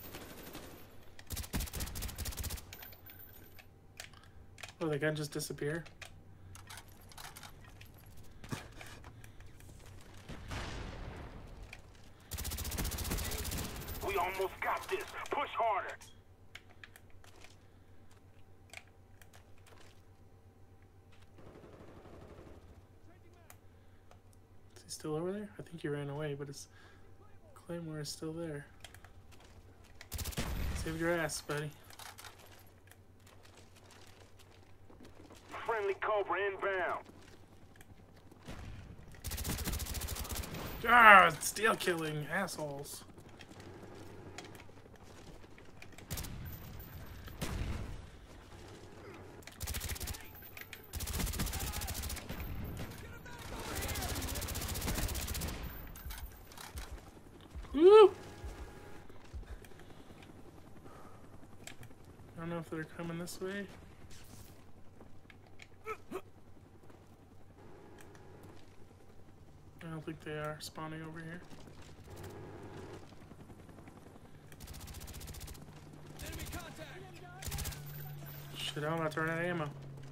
Oh, the gun just disappeared? We almost got this. Push harder. Is he still over there? I think he ran away, but his Claymore is still there. Save your ass, buddy. Friendly Cobra inbound. Ah, steel killing assholes. Woo! I don't know if they're coming this way. I don't think they are spawning over here. Enemy contact. Shit, I'm about to run out of ammo.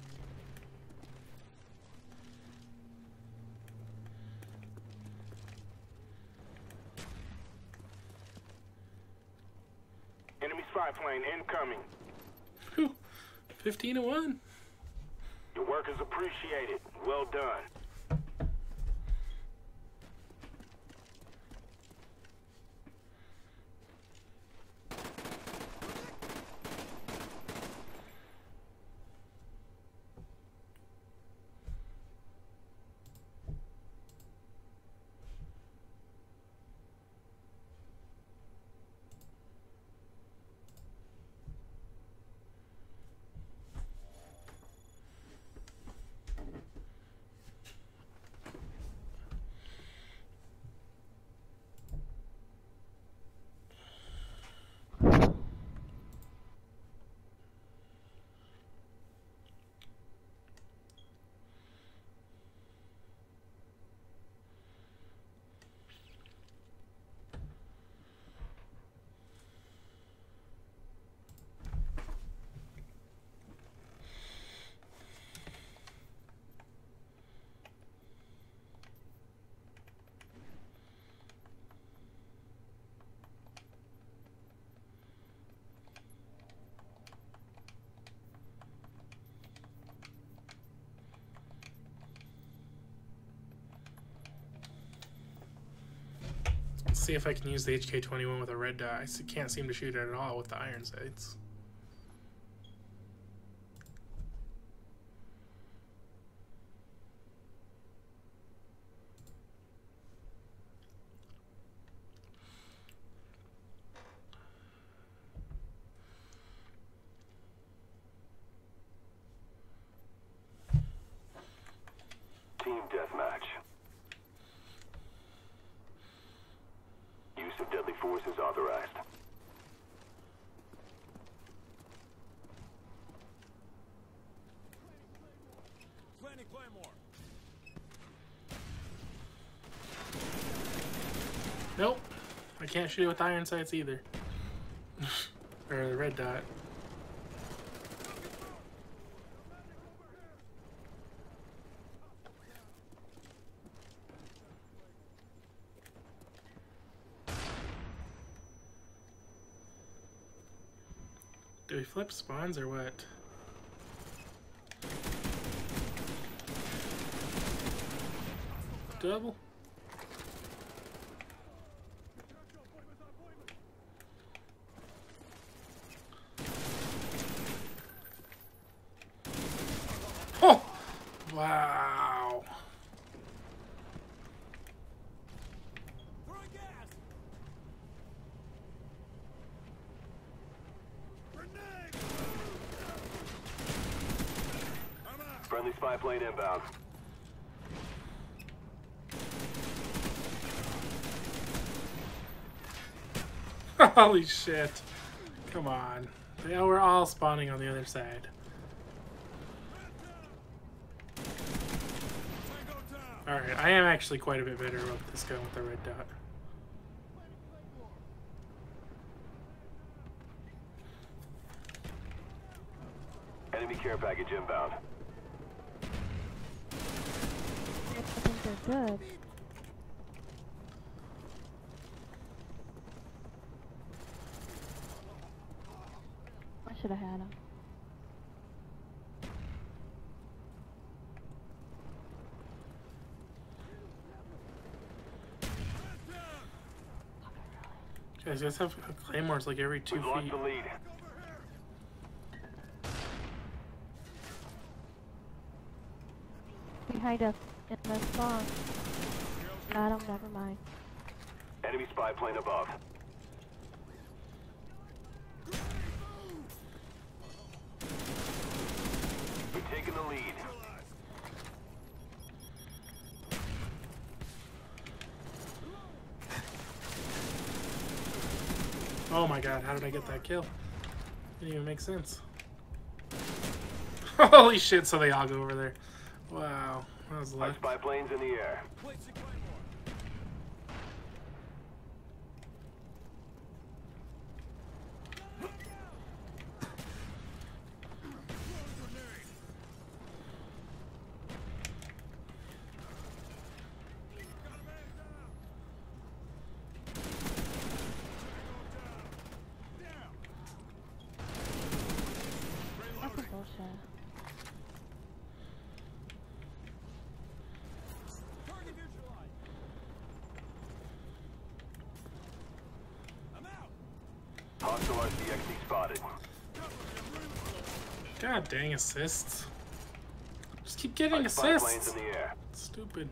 Enemy spy plane incoming. Whew. fifteen to one. Your work is appreciated. Well done. see if I can use the H K twenty-one with a red dot. I s- can't seem to shoot it at all with the iron sights. Team deathmatch. Use of deadly force is authorized. Planning Claymore. Nope. I can't shoot it with iron sights either. Or the red dot. Do we flip spawns or what? Double? Oh! Wow. Throwing gas. Grenade. I'm out. Friendly spy plane inbound. Holy shit. Come on. Yeah, we're all spawning on the other side. Tango down. Alright, I am actually quite a bit better with this gun with the red dot. Enemy care package inbound. I think they're good. I should have had them. Guys, you guys have claymores like every two We've lost feet. the lead. Behind us in the spawn. Got him, never mind. Enemy spy plane above. We've taken the lead. Oh my god, how did I get that kill? Didn't even make sense. Holy shit, so they all go over there. Wow, that was Our luck. spy plane's in the air. Placing Claymore. Throwing grenade. Got a man down. Tango down. Down. That's some bullshit. Target neutralized. I'm out. Hostile R C X D spotted. God dang assists. Just keep getting Our spy plane's assists. in the air. Stupid.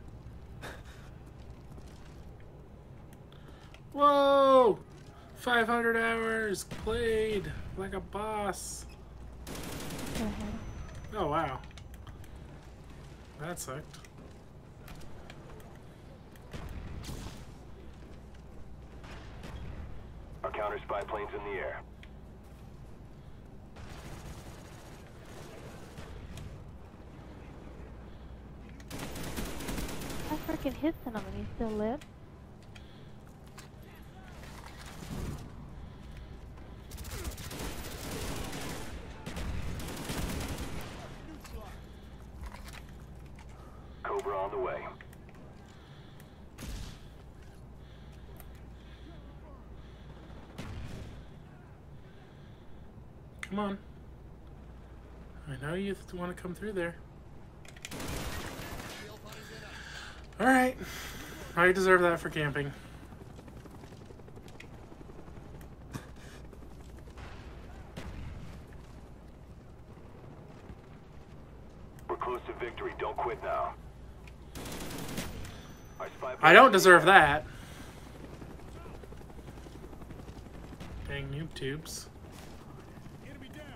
Whoa! five hundred hours played like a boss. Should have had them. Oh wow. That sucked. Our counter spy plane's in the air. I freaking hit him and he still lives. Cobra on the way. Come on. I know you want to come through there. Alright. I deserve that for camping. quit now. Our spy I don't deserve that. Dang noob tubes. Enemy down.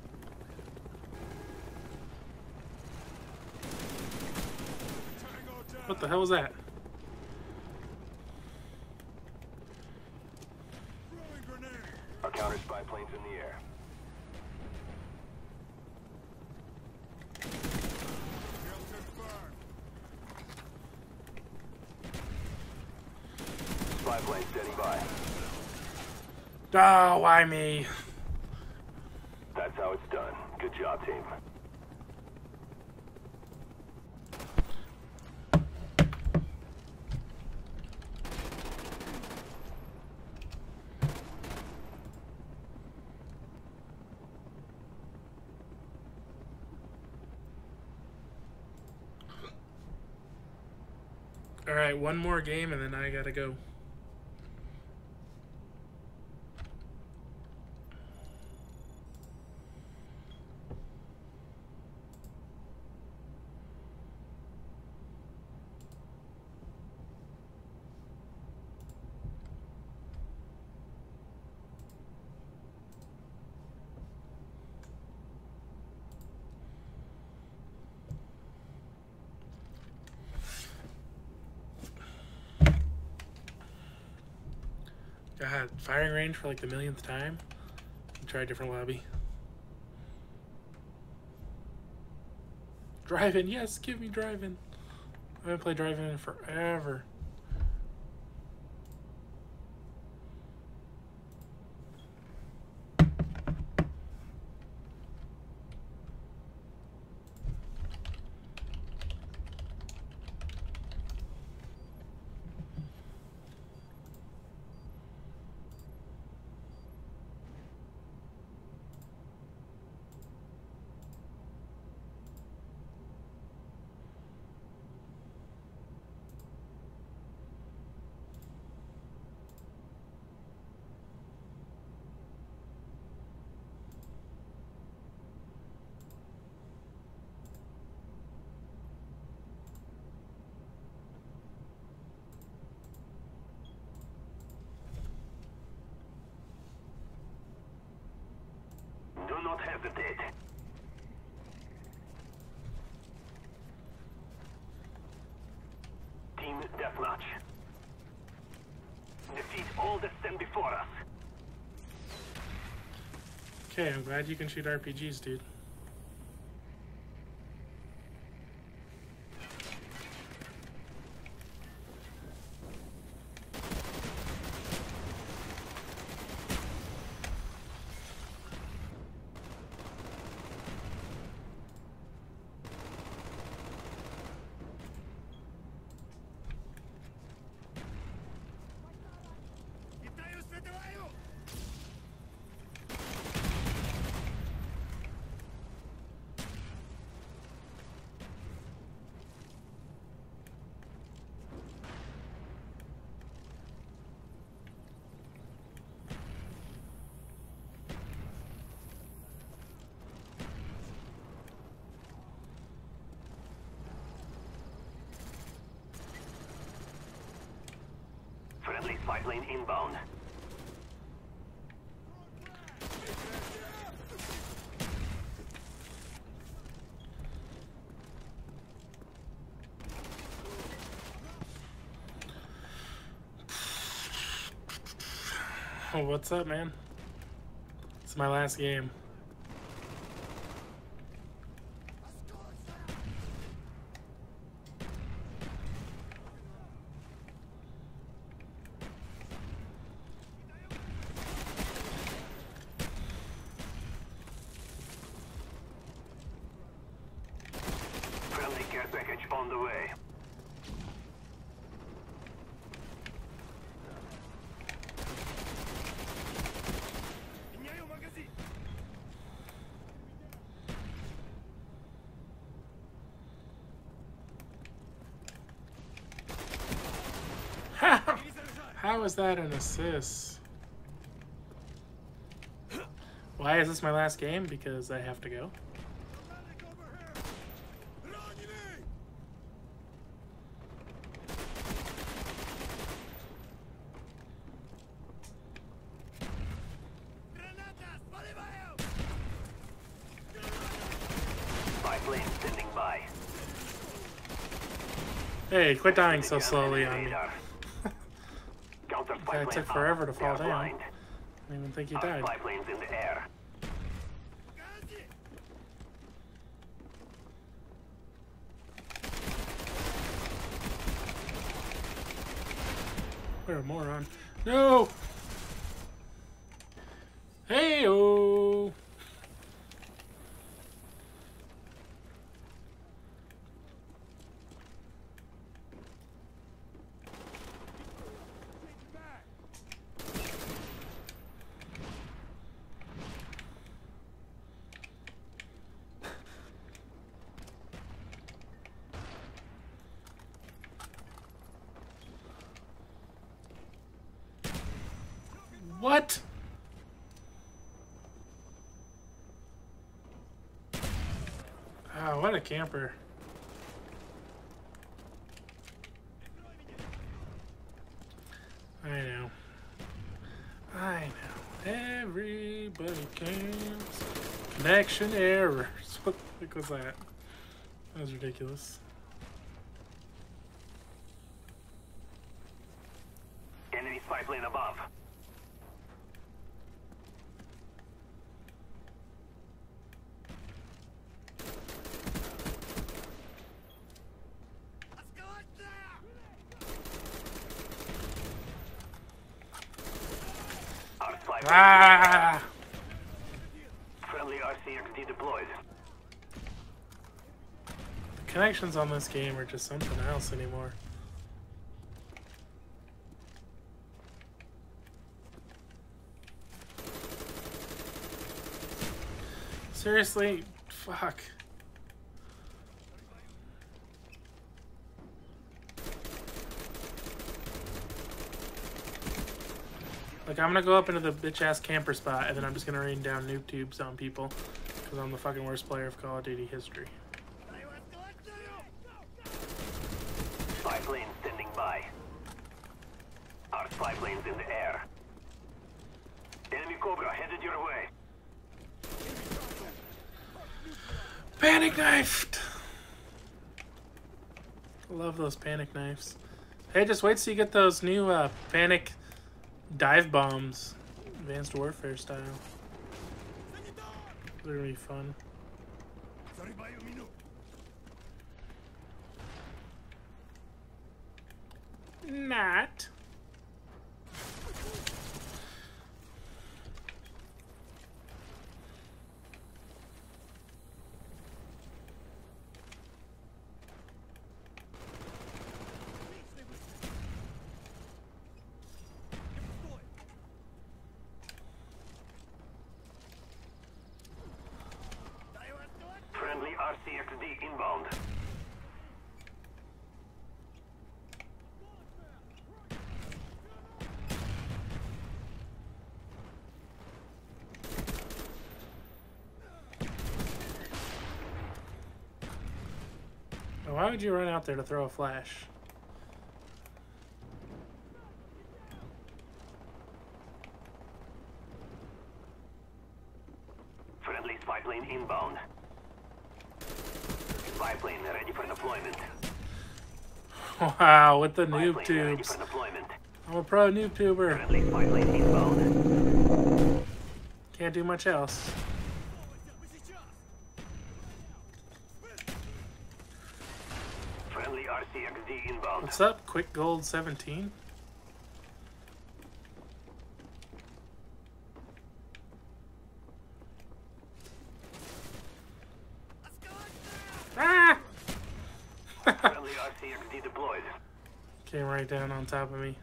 Tango down. What the hell was that? Throwing grenade. Our counter spy plane's in the air. Hilton burn. Spy plane standing by. Oh, why me? That's how it's done. Good job, team. Alright, one more game and then I gotta go. God, firing range for like the millionth time. Try a different lobby. Drive-in, yes, give me drive-in. I haven't played drive-in in forever. Do not hesitate. Team deathmatch. Defeat all that stand before us. Okay, I'm glad you can shoot R P Gs, dude. Вітаю, святилаю! Friendly spy plane inbound. Oh, what's up, man? It's my last game. Friendly care package on the way. Меняю магазин! How, Перезаряжаю! how is that an assist? Why is this my last game? Because I have to go. Medic over here! Раненый! Hey, quit dying so slowly on me. Radar. Counter spy That plane took up. forever to They fall are down. blind. I didn't even think he Our died. spy planes in the air. What a moron. No! Hey-oh! What? Oh, what a camper. I know. I know. Everybody camps. Connection errors. What the heck was that? That was ridiculous. Enemy spy plane above. Our spy plane Ah! friendly R C X D deployed. The connections on this game are just something else anymore. Seriously? Fuck. Like, I'm gonna go up into the bitch-ass camper spot, and then I'm just gonna rain down noob tubes on people, because I'm the fucking worst player of Call of Duty history. Spy plane standing by. Our spy plane's in the air. Enemy Cobra headed your way. Panic knifed! I love those panic knives. Hey, just wait till you get those new uh, panic dive bombs. Advanced Warfare style. They're gonna be fun. Not. Friendly R C X D inbound. Why would you run out there to throw a flash? Friendly spy plane inbound. Spy plane ready for deployment. Wow, with the Spy noob plane ready tubes. for deployment. I'm a pro noob tuber. Friendly spy plane inbound. Can't do much else. Friendly R C X D inbound. What's up, Quick Gold seventeen? Ah! Friendly R C X D deployed. Came right down on top of me.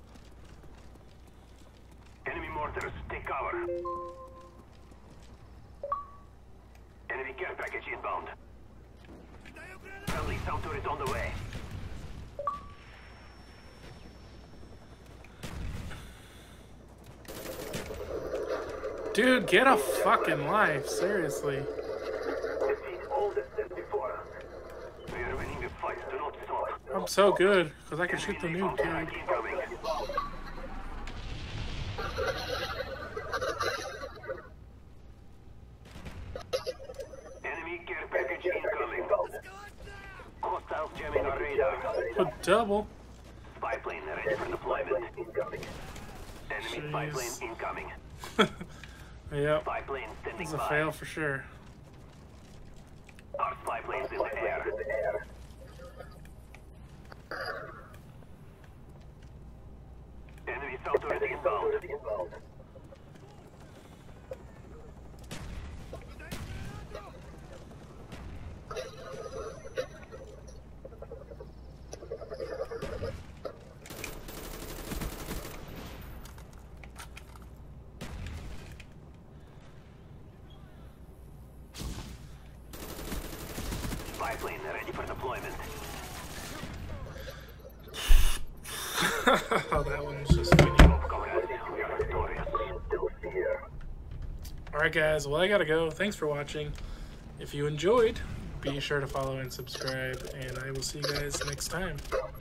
Enemy mortars, take cover. Enemy care package inbound. Friendly sound turret on the way. Dude, get a fucking life, seriously. Defeat all the steps before us. We are winning the fight, do not stop. I'm so good, because I can shoot the Enemy noob attack tube. incoming. Enemy care package incoming. Hostiles jamming our radar. A double. Spy plane ready for deployment. Enemy spy plane Jeez. incoming. Yep. Spy plane standing It's a by. fail for sure. Our spy plane's in the air. Enemy soldier inbound. Spy plane ready for deployment. Oh, that one's just funny. Comrades, we are victorious. Alright guys, well I gotta go. Thanks for watching. If you enjoyed, be sure to follow and subscribe, and I will see you guys next time.